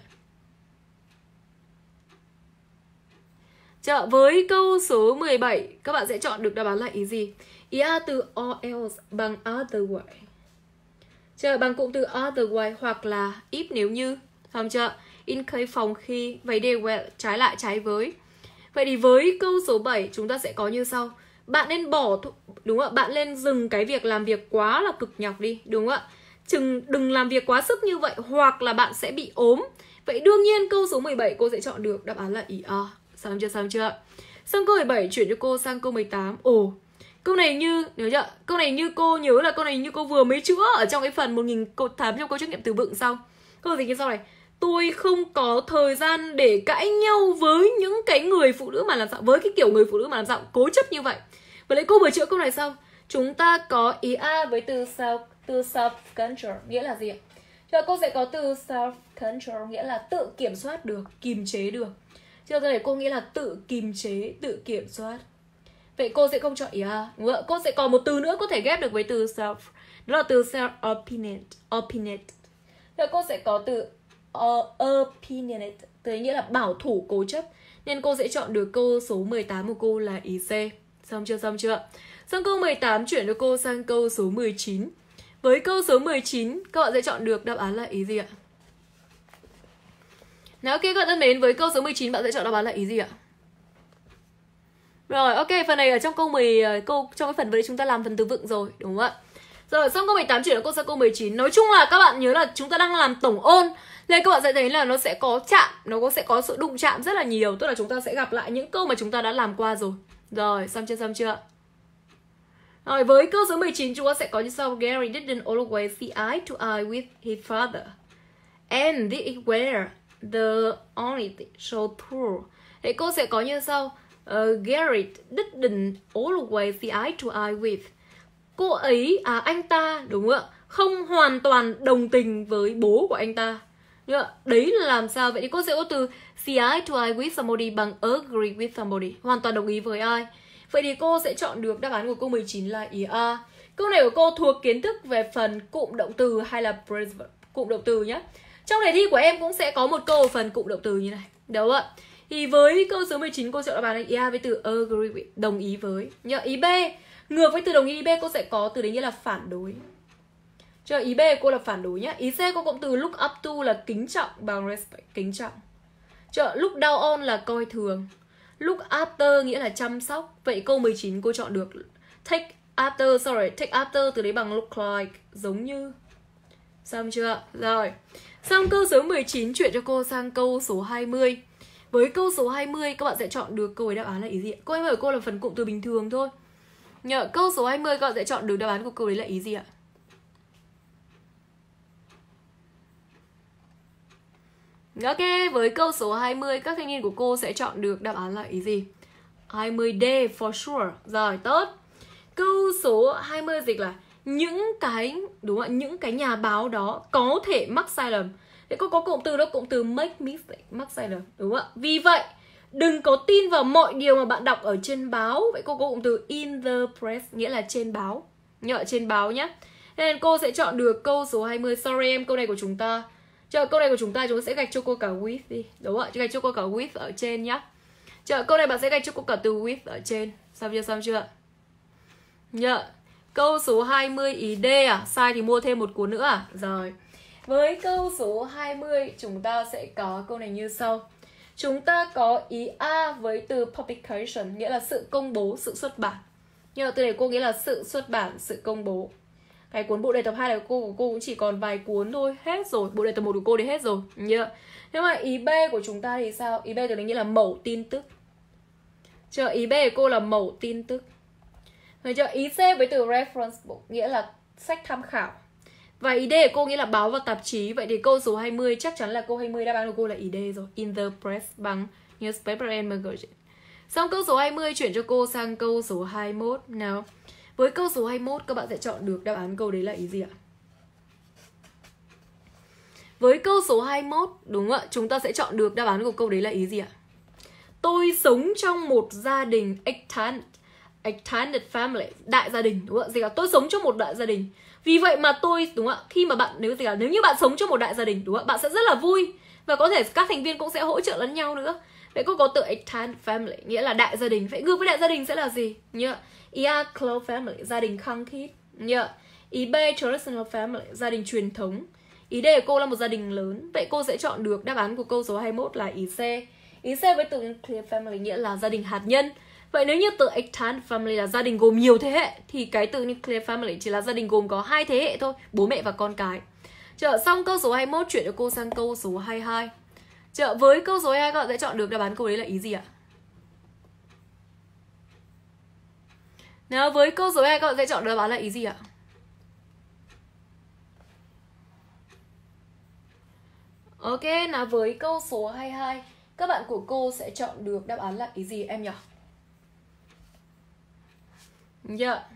Chờ với câu số mười bảy các bạn sẽ chọn được đáp án là ý gì? Ý A từ or else bằng otherwise. Chờ bằng cụm từ otherwise hoặc là if nếu như. Không chưa? In case phòng khi, vậy đề well, trái lại trái với. Vậy thì với câu số bảy chúng ta sẽ có như sau. Bạn nên bỏ, đúng không ạ? Bạn nên dừng cái việc làm việc quá là cực nhọc đi, đúng không ạ? Chừng đừng làm việc quá sức như vậy, hoặc là bạn sẽ bị ốm. Vậy đương nhiên câu số mười bảy cô sẽ chọn được đáp án là ý A. Xong chưa, xong chưa? Xong câu mười bảy chuyển cho cô sang câu mười tám. Ồ, câu này như, nhớ chưa? Câu này như cô nhớ là câu này như cô vừa mới chữa ở trong cái phần một nghìn tám trong câu trắc nghiệm từ vựng xong. Câu gì như sau này? Tôi không có thời gian để cãi nhau với những cái người phụ nữ mà làm sao, với cái kiểu người phụ nữ mà làm sao cố chấp như vậy. Và lấy cô vừa chữa câu này xong, chúng ta có ý A với từ self, từ self control nghĩa là gì ạ? Cho cô sẽ có từ self control nghĩa là tự kiểm soát được, kiềm chế được. Cho câu này cô nghĩa là tự kiềm chế, tự kiểm soát. Vậy cô sẽ không chọn ý A. Cô sẽ còn một từ nữa có thể ghép được với từ self, đó là từ self opinionate. Opinionate. Vậy cô sẽ có từ Uh, opinionate, từ nghĩa là bảo thủ cố chấp. Nên cô sẽ chọn được câu số mười tám của cô là ý C. Xong chưa, xong chưa? Xong câu mười tám chuyển cho cô sang câu số mười chín. Với câu số mười chín các bạn sẽ chọn được đáp án là ý gì ạ? Nào ok các bạn thân mến, với câu số mười chín bạn sẽ chọn đáp án là ý gì ạ? Rồi ok, phần này ở trong câu mười câu trong cái phần vừa đấy chúng ta làm phần từ vựng rồi, đúng không ạ? Rồi xong câu mười tám chuyển cho cô sang câu mười chín. Nói chung là các bạn nhớ là chúng ta đang làm tổng ôn, nên các bạn sẽ thấy là nó sẽ có chạm, nó sẽ có sự đụng chạm rất là nhiều. Tức là chúng ta sẽ gặp lại những câu mà chúng ta đã làm qua rồi. Rồi, xong chưa, xong chưa? Rồi, với câu số mười chín chúng ta sẽ có như sau. Gary didn't always see eye to eye with his father. And this were the only thing so true. Thế cô sẽ có như sau. Uh, Gary didn't always see eye to eye with. Cô ấy, à anh ta, đúng không ạ? Không hoàn toàn đồng tình với bố của anh ta. Đấy là làm sao? Vậy thì cô sẽ có từ see eye to eye with somebody bằng agree with somebody, hoàn toàn đồng ý với ai. Vậy thì cô sẽ chọn được đáp án của câu mười chín là ý A. Câu này của cô thuộc kiến thức về phần cụm động từ hay là cụm động từ nhé. Trong đề thi của em cũng sẽ có một câu ở phần cụm động từ như này, đúng không ạ? Thì với câu số mười chín cô sẽ chọn đáp án là ý A với từ agree with, đồng ý với. Nhớ ý B, ngược với từ đồng ý, ý B cô sẽ có từ đấy nghĩa là phản đối. Cho ý B cô là phản đối nhá. Ý C có cụm từ look up to là kính trọng bằng respect, kính trọng. Cho look down on là coi thường. Look after nghĩa là chăm sóc. Vậy câu mười chín cô chọn được take after, sorry, take after từ đấy bằng look like, giống như. Xong chưa? Rồi. Xong câu số mười chín chuyển cho cô sang câu số hai mươi. Với câu số hai mươi các bạn sẽ chọn được câu ấy đáp án là ý gì ạ? Câu hai mươi của cô là phần cụm từ bình thường thôi. Nhờ câu số hai mươi các bạn sẽ chọn được đáp án của câu đấy là ý gì ạ? Ok, với câu số hai mươi các thanh niên của cô sẽ chọn được đáp án là ý gì? hai mươi D for sure. Rồi, tốt. Câu số hai mươi dịch là những cái, đúng không ạ, những cái nhà báo đó có thể mắc sai lầm. Thế cô có cụm từ đó, cụm từ make mistake, mắc sai lầm, đúng không ạ? Vì vậy, đừng có tin vào mọi điều mà bạn đọc ở trên báo. Vậy cô có cụm từ in the press, nghĩa là trên báo. Nhớ trên báo nhé. Nên cô sẽ chọn được câu số hai mươi. Sorry em, câu này của chúng ta. Chờ câu này của chúng ta chúng ta sẽ gạch cho cô cả with đi. Đúng không ạ? Gạch cho cô cả with ở trên nhá. Chờ câu này bạn sẽ gạch cho cô cả từ with ở trên. Xong chưa? Xong chưa? Nhớ. Câu số hai mươi ý D à? Sai thì mua thêm một cuốn nữa à? Rồi. Với câu số hai mươi chúng ta sẽ có câu này như sau. Chúng ta có ý A với từ publication, nghĩa là sự công bố, sự xuất bản. Nhưng mà từ này cô nghĩa là sự xuất bản, sự công bố. Cái cuốn bộ đề tập hai này của cô, của cô cũng chỉ còn vài cuốn thôi, hết rồi. Bộ đề tập một của cô thì hết rồi. Yeah. Nhưng mà ý B của chúng ta thì sao? Ý B từ đấy nghĩa là mẩu tin tức. Chờ ý B của cô là mẩu tin tức. Rồi chờ ý C với từ reference book, nghĩa là sách tham khảo. Và ý D của cô nghĩa là báo và tạp chí. Vậy thì câu số hai mươi chắc chắn là câu hai mươi đáp án của cô là ý D rồi. In the press bằng newspaper and magazine. Xong câu số hai mươi chuyển cho cô sang câu số hai mươi mốt. Nào, với câu số hai mươi mốt các bạn sẽ chọn được đáp án câu đấy là ý gì ạ? Với câu số hai mươi mốt, đúng ạ, chúng ta sẽ chọn được đáp án của câu đấy là ý gì ạ? Tôi sống trong một gia đình extended, extended family, đại gia đình, đúng không ạ? Gì cả tôi sống trong một đại gia đình. Vì vậy mà tôi, đúng không ạ? Khi mà bạn, nếu gì cả, nếu như bạn sống trong một đại gia đình, đúng không ạ? Bạn sẽ rất là vui. Và có thể các thành viên cũng sẽ hỗ trợ lẫn nhau nữa. Vậy cô có từ extended family, nghĩa là đại gia đình. Vậy ngược với đại gia đình sẽ là gì? Nhớ. Ý A, close family, gia đình khăng khít. Nhớ. Ý B, traditional family, gia đình truyền thống. Ý D của cô là một gia đình lớn. Vậy cô sẽ chọn được đáp án của câu số hai mươi mốt là ý C. Ý C với từ nuclear family nghĩa là gia đình hạt nhân. Vậy nếu như từ extended family là gia đình gồm nhiều thế hệ, thì cái từ nuclear family chỉ là gia đình gồm có hai thế hệ thôi, bố mẹ và con cái. Chờ xong câu số hai mươi mốt chuyển cho cô sang câu số hai mươi hai. Chờ với câu số hai mươi hai các bạn sẽ chọn được đáp án câu đấy là ý gì ạ? Nào, với câu số hai mươi hai các bạn sẽ chọn được đáp án là ý gì ạ? Ok, nào với câu số hai mươi hai các bạn của cô sẽ chọn được đáp án là ý gì em nhỉ? Dạ. Yeah.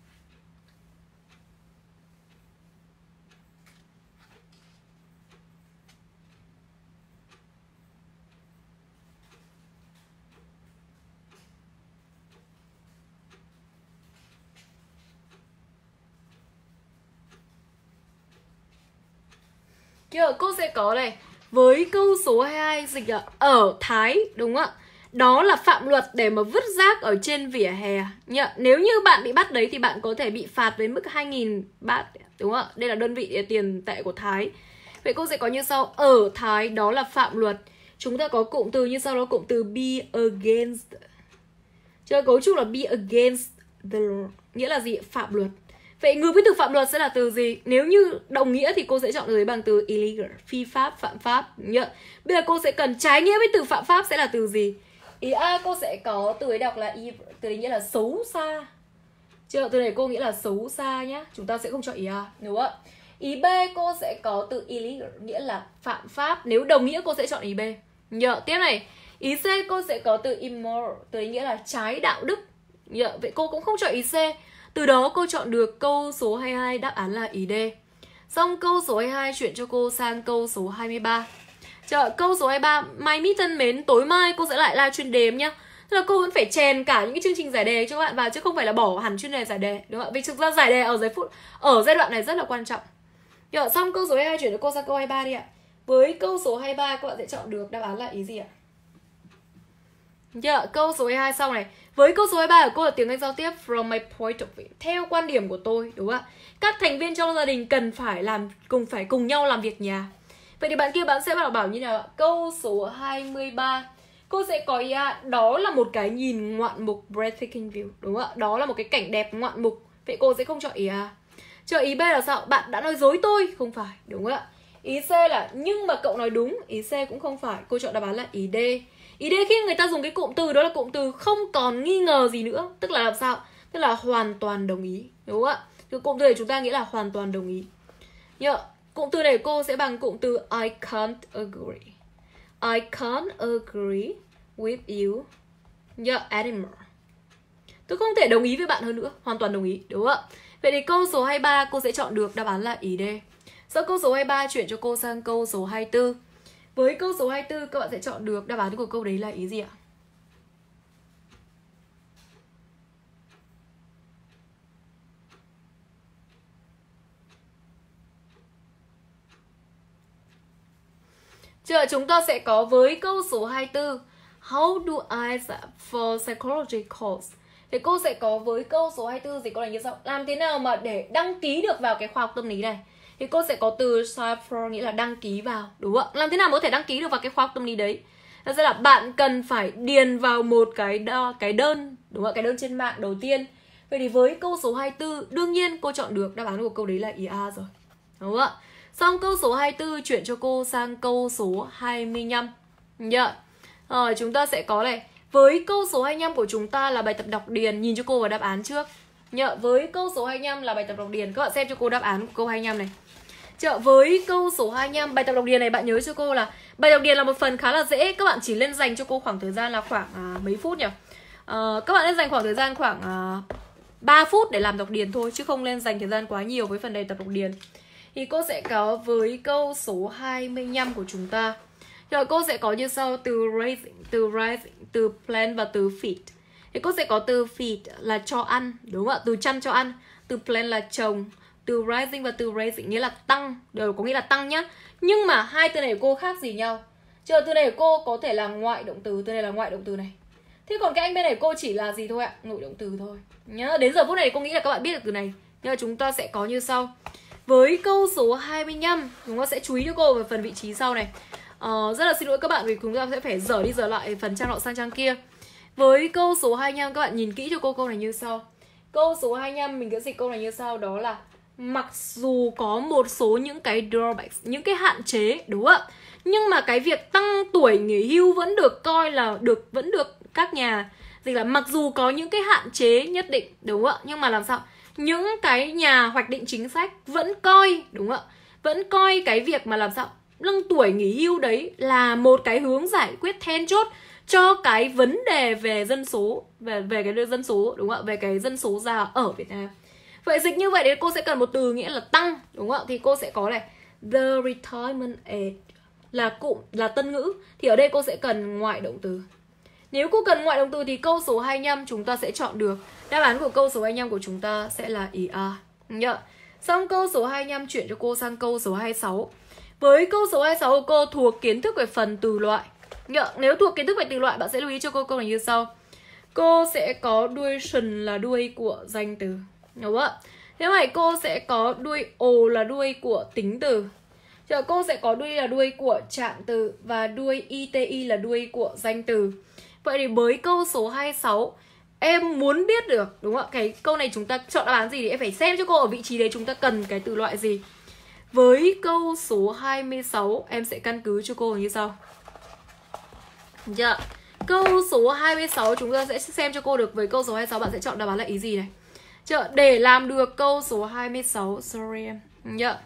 Kia cô sẽ có này. Với câu số hai mươi hai dịch là ở Thái, đúng không ạ? Đó là phạm luật để mà vứt rác ở trên vỉa hè. Nhá. Nếu như bạn bị bắt đấy thì bạn có thể bị phạt với mức hai nghìn baht, đúng không ạ? Đây là đơn vị tiền tệ của Thái. Vậy cô sẽ có như sau. Ở Thái đó là phạm luật. Chúng ta có cụm từ như sau đó, cụm từ be against. Chứ cấu trúc là be against the law, nghĩa là gì? Phạm luật. Vậy ngược với từ phạm luật sẽ là từ gì? Nếu như đồng nghĩa thì cô sẽ chọn từ bằng từ illegal, phi pháp, phạm pháp. Nhớ. Bây giờ cô sẽ cần trái nghĩa với từ phạm pháp sẽ là từ gì? Ý A cô sẽ có từ ấy đọc là evil, từ đấy nghĩa là xấu xa. Chưa, từ này cô nghĩa là xấu xa nhá. Chúng ta sẽ không chọn ý A, đúng không ạ? Ý B cô sẽ có từ illegal, nghĩa là phạm pháp. Nếu đồng nghĩa cô sẽ chọn ý B. Nhớ, tiếp này. Ý C cô sẽ có từ immoral, từ đấy nghĩa là trái đạo đức. Nhớ, vậy cô cũng không chọn ý C. Từ đó cô chọn được câu số hai mươi hai, đáp án là ý D. Xong câu số hai mươi hai chuyển cho cô sang câu số hai mươi ba. Chờ, câu số hai mươi ba, Mai Mỹ thân mến, tối mai cô sẽ lại live chuyên đề nhá. Tức là cô vẫn phải chèn cả những cái chương trình giải đề cho các bạn vào, chứ không phải là bỏ hẳn chuyên đề giải đề, đúng không ạ? Vì thực ra giải đề ở giây phút ở giai đoạn này rất là quan trọng. Rồi, xong câu số hai mươi hai chuyển cho cô sang câu hai mươi ba đi ạ. Với câu số hai mươi ba các bạn sẽ chọn được đáp án là ý gì ạ? Yeah, câu số hai mươi hai xong này. Với câu số hai mươi ba của cô là tiếng Anh giao tiếp from my point of view, theo quan điểm của tôi, đúng không ạ? Các thành viên trong gia đình cần phải làm cùng phải cùng nhau làm việc nhà. Vậy thì bạn kia bạn sẽ bảo bảo như nào ạ? Câu số hai mươi ba cô sẽ có ý A, đó là một cái nhìn ngoạn mục, breathtaking view, đúng không ạ? Đó là một cái cảnh đẹp ngoạn mục. Vậy cô sẽ không chọn ý A. Chờ ý B là sao? Bạn đã nói dối tôi. Không phải, đúng không ạ? Ý C là nhưng mà cậu nói đúng. Ý C cũng không phải. Cô chọn đáp án là ý D. Ý D khi người ta dùng cái cụm từ đó là cụm từ không còn nghi ngờ gì nữa. Tức là làm sao? Tức là hoàn toàn đồng ý, đúng không ạ? Cái cụm từ này chúng ta nghĩ là hoàn toàn đồng ý. Nhớ, cụm từ này cô sẽ bằng cụm từ I can't agree. I can't agree with you Yeah, animal. Tôi không thể đồng ý với bạn hơn nữa. Hoàn toàn đồng ý, đúng không ạ? Vậy thì câu số hai mươi ba cô sẽ chọn được đáp án là ý D. Sau câu số hai mươi ba chuyển cho cô sang câu số hai mươi tư. Với câu số hai mươi tư các bạn sẽ chọn được đáp án của câu đấy là ý gì ạ? Chờ chúng ta sẽ có với câu số hai mươi tư. How do I sign for psychology course? Thì cô sẽ có với câu số hai mươi tư thì cô là như sau. Làm thế nào mà để đăng ký được vào cái khoa học tâm lý này? Thì cô sẽ có từ sign for nghĩa là đăng ký vào, đúng không ạ? Làm thế nào có thể đăng ký được vào cái khoa học tâm lý đấy? Đó sẽ là bạn cần phải điền vào một cái đo, cái đơn, đúng không ạ? Cái đơn trên mạng đầu tiên. Vậy thì với câu số hai mươi tư đương nhiên cô chọn được đáp án của câu đấy là ý A rồi, đúng không ạ? Xong câu số hai mươi tư chuyển cho cô sang câu số hai mươi lăm. Yeah. Rồi chúng ta sẽ có này. Với câu số hai mươi lăm của chúng ta là bài tập đọc điền. Nhìn cho cô vào đáp án trước. Nhớ, với câu số hai mươi lăm là bài tập đọc điền. Các bạn xem cho cô đáp án của câu hai mươi lăm này. Chợ với câu số hai mươi lăm, bài tập đọc điền này bạn nhớ cho cô là bài đọc điền là một phần khá là dễ. Các bạn chỉ lên dành cho cô khoảng thời gian là khoảng à, mấy phút nhỉ? À, các bạn lên dành khoảng thời gian khoảng à, ba phút để làm đọc điền thôi. Chứ không lên dành thời gian quá nhiều với phần này tập đọc điền. Thì cô sẽ có với câu số hai mươi lăm của chúng ta. Rồi cô sẽ có như sau: từ raising, từ rising, từ plan và từ feed. Thì cô sẽ có từ feed là cho ăn, đúng không ạ? Từ chăn cho ăn. Từ plan là trồng. Từ rising và từ raising nghĩa là tăng, đều có nghĩa là tăng nhá. Nhưng mà hai từ này của cô khác gì nhau? Chờ từ này của cô có thể là ngoại động từ, từ này là ngoại động từ này. Thế còn cái anh bên này của cô chỉ là gì thôi ạ? Nội động từ thôi. Nhá, đến giờ phút này cô nghĩ là các bạn biết được từ này. Nhưng mà chúng ta sẽ có như sau. Với câu số hai mươi lăm, chúng ta sẽ chú ý cho cô về phần vị trí sau này. Ờ, rất là xin lỗi các bạn vì chúng ta sẽ phải dở đi dở lại phần trang nọ sang trang kia. Với câu số hai mươi lăm các bạn nhìn kỹ cho cô câu này như sau. Câu số hai mươi lăm mình sẽ dịch câu này như sau, đó là mặc dù có một số những cái drawbacks, những cái hạn chế, đúng không ạ? Nhưng mà cái việc tăng tuổi nghỉ hưu vẫn được coi là được vẫn được các nhà dịch là mặc dù có những cái hạn chế nhất định, đúng không ạ? Nhưng mà làm sao? Những cái nhà hoạch định chính sách vẫn coi, đúng không ạ? Vẫn coi cái việc mà làm sao nâng tuổi nghỉ hưu đấy là một cái hướng giải quyết then chốt cho cái vấn đề về dân số, về về cái dân số, đúng không ạ? Về cái dân số già ở Việt Nam. Vậy dịch như vậy thì cô sẽ cần một từ nghĩa là tăng, đúng không ạ? Thì cô sẽ có này, the retirement age là cụm, là tân ngữ. Thì ở đây cô sẽ cần ngoại động từ. Nếu cô cần ngoại động từ thì câu số hai mươi lăm chúng ta sẽ chọn được. Đáp án của câu số hai mươi lăm của chúng ta sẽ là ý A. Nhớ. Xong câu số hai mươi lăm chuyển cho cô sang câu số hai mươi sáu. Với câu số hai mươi sáu của cô thuộc kiến thức về phần từ loại. Nhớ. Nếu thuộc kiến thức về từ loại bạn sẽ lưu ý cho cô câu này như sau. Cô sẽ có đuôi sần là đuôi của danh từ, đúng không ạ? Thế vậy cô sẽ có đuôi ồ là đuôi của tính từ. Giờ cô sẽ có đuôi là đuôi của trạng từ và đuôi iti là đuôi của danh từ. Vậy thì với câu số hai mươi sáu em muốn biết được, đúng không ạ? Cái câu này chúng ta chọn đáp án gì thì em phải xem cho cô ở vị trí đấy chúng ta cần cái từ loại gì. Với câu số hai mươi sáu em sẽ căn cứ cho cô như sau. Dạ. Câu số hai mươi sáu chúng ta sẽ xem cho cô được với câu số hai mươi sáu bạn sẽ chọn đáp án là ý gì này. Chợ để làm được câu số hai mươi sáu, sorry em. Dạ.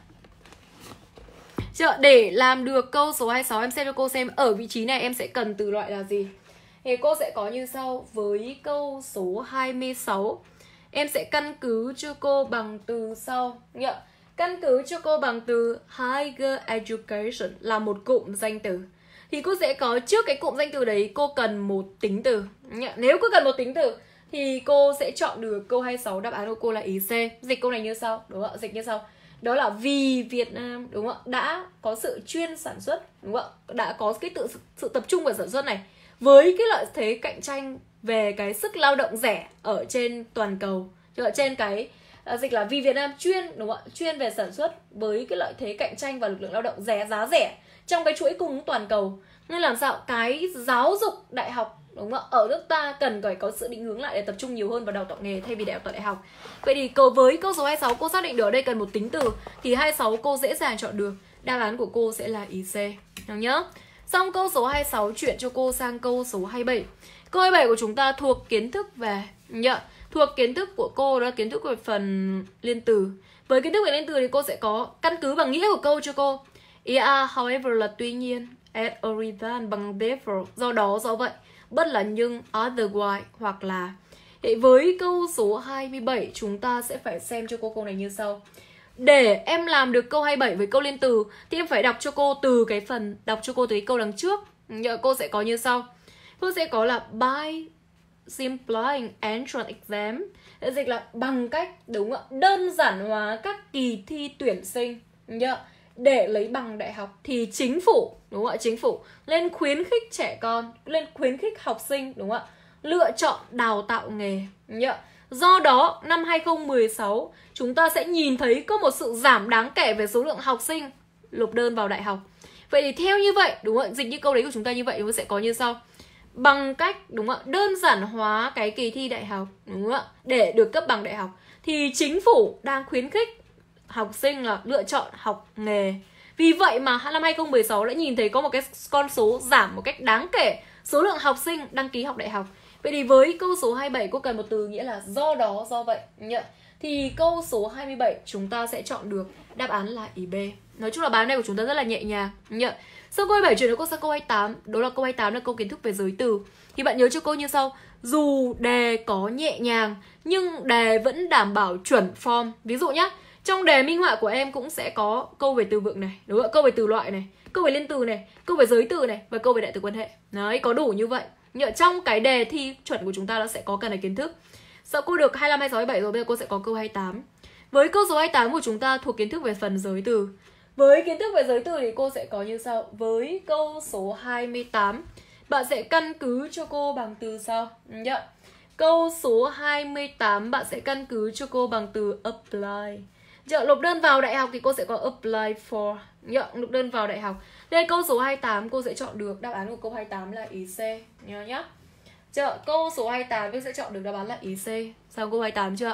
Chợ để làm được câu số hai mươi sáu em xem cho cô xem ở vị trí này em sẽ cần từ loại là gì. Thì cô sẽ có như sau. Với câu số hai mươi sáu em sẽ căn cứ cho cô bằng từ sau. Dạ. Căn cứ cho cô bằng từ higher education là một cụm danh từ. Thì cô sẽ có trước cái cụm danh từ đấy cô cần một tính từ. Nếu cô cần một tính từ thì cô sẽ chọn được câu hai mươi sáu, đáp án của cô là ý C. Dịch câu này như sau, đúng không ạ? Dịch như sau. Đó là vì Việt Nam, đúng không ạ? Đã có sự chuyên sản xuất, đúng không ạ? Đã có cái tự sự tập trung vào sản xuất này với cái lợi thế cạnh tranh về cái sức lao động rẻ ở trên toàn cầu. Ở trên cái à, dịch là vì Việt Nam chuyên, đúng không ạ? Chuyên về sản xuất với cái lợi thế cạnh tranh và lực lượng lao động rẻ, giá rẻ trong cái chuỗi cung ứng toàn cầu. Nên làm sao cái giáo dục đại học, đúng không ạ? Ở nước ta cần phải có sự định hướng lại để tập trung nhiều hơn vào đào tạo nghề thay vì đào tạo đại học. Vậy thì với câu số hai mươi sáu cô xác định được ở đây cần một tính từ thì hai mươi sáu cô dễ dàng chọn được. Đáp án của cô sẽ là ý C. Nào nhớ. Xong câu số hai mươi sáu chuyển cho cô sang câu số hai mươi bảy. Câu hai mươi bảy của chúng ta thuộc kiến thức về nhận thuộc kiến thức của cô đó là kiến thức về phần liên từ. Với kiến thức về liên từ thì cô sẽ có căn cứ bằng nghĩa của câu cho cô. Ý A, however là tuy nhiên, at or than bằng therefore, do đó, do vậy. bất là nhưng, otherwise hoặc là. Thế với câu số hai mươi bảy chúng ta sẽ phải xem cho cô câu này như sau. Để em làm được câu hai mươi bảy với câu liên từ thì em phải đọc cho cô từ cái phần, đọc cho cô từ cái câu đằng trước. Nhờ cô sẽ có như sau. Cô sẽ có là by simplifying entrance exam, dịch là bằng cách, đúng không ạ, đơn giản hóa các kỳ thi tuyển sinh. Nhờ để lấy bằng đại học thì chính phủ, đúng không ạ, chính phủ lên khuyến khích trẻ con, lên khuyến khích học sinh, đúng không ạ, lựa chọn đào tạo nghề. Nhờ do đó năm hai không một sáu chúng ta sẽ nhìn thấy có một sự giảm đáng kể về số lượng học sinh nộp đơn vào đại học. Vậy thì theo như vậy, đúng không ạ, dịch như câu đấy của chúng ta như vậy nó sẽ có như sau. Bằng cách, đúng không ạ, đơn giản hóa cái kỳ thi đại học, đúng không ạ, để được cấp bằng đại học thì chính phủ đang khuyến khích học sinh là lựa chọn học nghề. Vì vậy mà năm hai không một sáu đã nhìn thấy có một cái con số giảm một cách đáng kể số lượng học sinh đăng ký học đại học. Vậy thì với câu số hai mươi bảy cô cần một từ nghĩa là do đó, do vậy. Thì câu số hai mươi bảy chúng ta sẽ chọn được đáp án là ý B. Nói chung là bài này của chúng ta rất là nhẹ nhàng. Sau câu hai mươi bảy chuyển đến cô sang câu hai mươi tám. Đó là câu hai mươi tám là câu kiến thức về giới từ. Thì bạn nhớ cho cô như sau. Dù đề có nhẹ nhàng nhưng đề vẫn đảm bảo chuẩn form. Ví dụ nhá, trong đề minh họa của em cũng sẽ có câu về từ vựng này, đúng không? Câu về từ loại này, câu về liên từ này, câu về giới từ này và câu về đại từ quan hệ. Đấy, có đủ như vậy. Nhờ trong cái đề thi chuẩn của chúng ta nó sẽ có cả này kiến thức. Sau cô được hai mươi lăm, hai mươi sáu, hai mươi bảy rồi, bây giờ cô sẽ có câu hai mươi tám. Với câu số hai mươi tám của chúng ta thuộc kiến thức về phần giới từ. Với kiến thức về giới từ thì cô sẽ có như sau. Với câu số hai mươi tám, bạn sẽ căn cứ cho cô bằng từ sau. Nhớ. Câu số hai mươi tám bạn sẽ căn cứ cho cô bằng từ apply. Nhớ, nộp đơn vào đại học thì cô sẽ có apply for. Nhớ, nộp đơn vào đại học. Đây câu số hai mươi tám cô sẽ chọn được đáp án của câu hai mươi tám là ý C. Nhớ nhá. Chưa? Câu số hai mươi tám mình sẽ chọn được đáp án là ý C. Xong câu hai mươi tám chưa?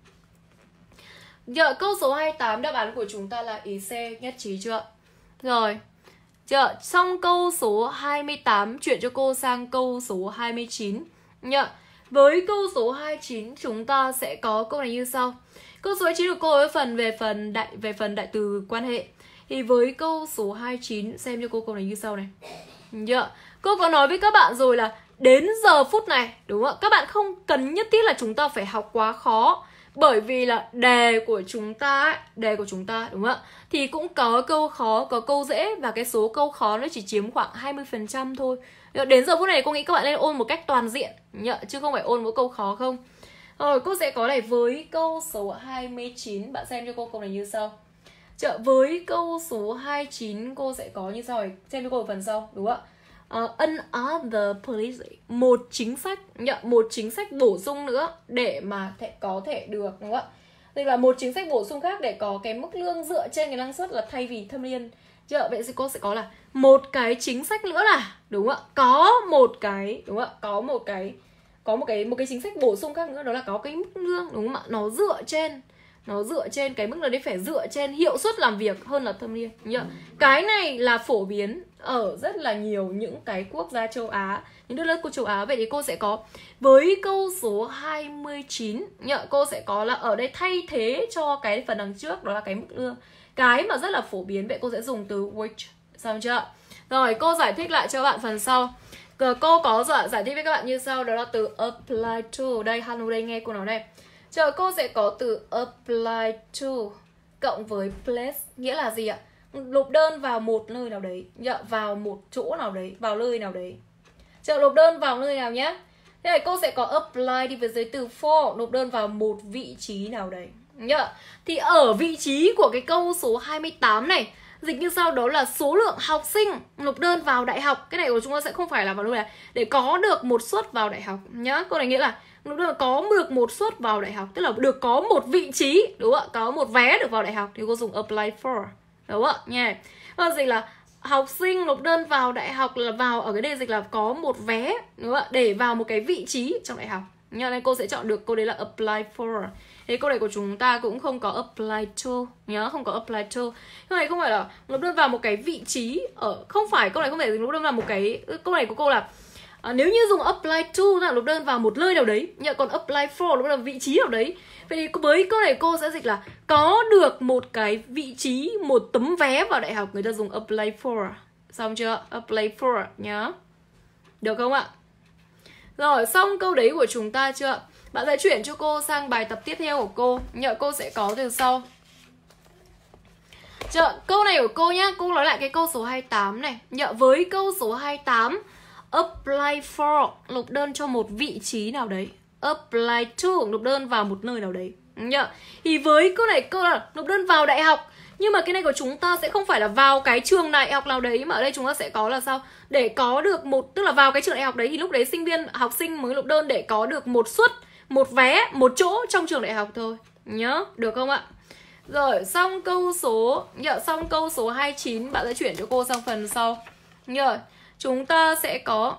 Giờ câu số hai mươi tám đáp án của chúng ta là ý C, nhất trí chưa? Rồi. Chưa? Xong câu số hai mươi tám chuyển cho cô sang câu số hai mươi chín. Nhớ. Với câu số hai mươi chín chúng ta sẽ có câu này như sau. Câu số hai mươi chín của cô với phần về phần đại về phần đại từ quan hệ. Thì với câu số hai mươi chín xem cho cô câu này như sau này. Nhớ. Cô có nói với các bạn rồi là đến giờ phút này, đúng không ạ? Các bạn không cần nhất thiết là chúng ta phải học quá khó. Bởi vì là đề của chúng ta ấy, đề của chúng ta, đúng không ạ? Thì cũng có câu khó, có câu dễ. Và cái số câu khó nó chỉ chiếm khoảng hai mươi phần trăm thôi. Đến giờ phút này cô nghĩ các bạn nên ôn một cách toàn diện, chứ không phải ôn mỗi câu khó không. Rồi cô sẽ có này với câu số hai mươi chín. Bạn xem cho cô câu này như sau. Chợ với câu số hai mươi chín cô sẽ có như sau. Xem cho cô ở phần sau, đúng không ạ? Uh, another policy, một chính sách, nhận một chính sách bổ sung nữa để mà thể, có thể được, đúng không ạ? Tức là một chính sách bổ sung khác để có cái mức lương dựa trên cái năng suất là thay vì thâm niên. Chưa? Vậy thì cô sẽ có là một cái chính sách nữa là, đúng không ạ? Có một cái, đúng không ạ? Có một cái có một cái một cái chính sách bổ sung khác nữa, đó là có cái mức lương, đúng không ạ? Nó dựa trên nó dựa trên cái mức là đấy phải dựa trên hiệu suất làm việc hơn là thâm niên. Nhớ. Cái này là phổ biến ở rất là nhiều những cái quốc gia châu Á, những nước lớn của châu Á. Vậy thì cô sẽ có với câu số hai mươi chín, nhớ, cô sẽ có là ở đây thay thế cho cái phần đằng trước, đó là cái mức lương. Cái mà rất là phổ biến, vậy cô sẽ dùng từ wage. Xong chưa? Rồi cô giải thích lại cho bạn phần sau. Cô có giải thích với các bạn như sau, đó là từ apply to. Đây, Hanu đây, nghe cô nói đây. Chờ cô sẽ có từ apply to cộng với place, nghĩa là gì ạ? Nộp đơn vào một nơi nào đấy, vào một chỗ nào đấy, vào nơi nào đấy. Chờ nộp đơn vào nơi nào nhé. Thế này cô sẽ có apply đi với giới từ for, nộp đơn vào một vị trí nào đấy. Nhớ. Thì ở vị trí của cái câu số hai mươi tám này, dịch như sau, đó là số lượng học sinh nộp đơn vào đại học. Cái này của chúng ta sẽ không phải là vào nơi này, để có được một suất vào đại học nhá. Câu này nghĩa là lúc đó có được một suất vào đại học, tức là được có một vị trí, đúng không ạ? Có một vé được vào đại học thì cô dùng apply for, đúng không ạ? Nha. Còn dịch là học sinh nộp đơn vào đại học là vào ở cái đây dịch là có một vé, đúng không ạ? Để vào một cái vị trí trong đại học. Nha, nên cô sẽ chọn được câu đấy là apply for. Thế câu này của chúng ta cũng không có apply to, nhớ không có apply to. Câu này không phải là nộp đơn vào một cái vị trí ở, không phải câu này không phải nộp đơn vào một cái, câu này của cô là À, nếu như dùng apply to là nộp đơn vào một nơi nào đấy, nhưng còn apply for nó là vị trí nào đấy. Vậy thì với câu này cô sẽ dịch là có được một cái vị trí, một tấm vé vào đại học, người ta dùng apply for. Xong chưa? Apply for nhá. Được không ạ? Rồi, xong câu đấy của chúng ta chưa? Bạn sẽ chuyển cho cô sang bài tập tiếp theo của cô. Nhờ cô sẽ có từ sau. Chợ, câu này của cô nhá, cô nói lại cái câu số hai mươi tám này. Nhờ với câu số hai mươi tám, apply for, nộp đơn cho một vị trí nào đấy. Apply to, nộp đơn vào một nơi nào đấy. Nhờ. Thì với câu này câu là nộp đơn vào đại học. Nhưng mà cái này của chúng ta sẽ không phải là vào cái trường đại học nào đấy, mà ở đây chúng ta sẽ có là sao? Để có được một, tức là vào cái trường đại học đấy thì lúc đấy sinh viên, học sinh mới nộp đơn để có được một suất, một vé, một chỗ trong trường đại học thôi. Nhớ, được không ạ? Rồi, xong câu số, nhớ, xong câu số hai mươi chín, bạn sẽ chuyển cho cô sang phần sau. Nhớ, chúng ta sẽ có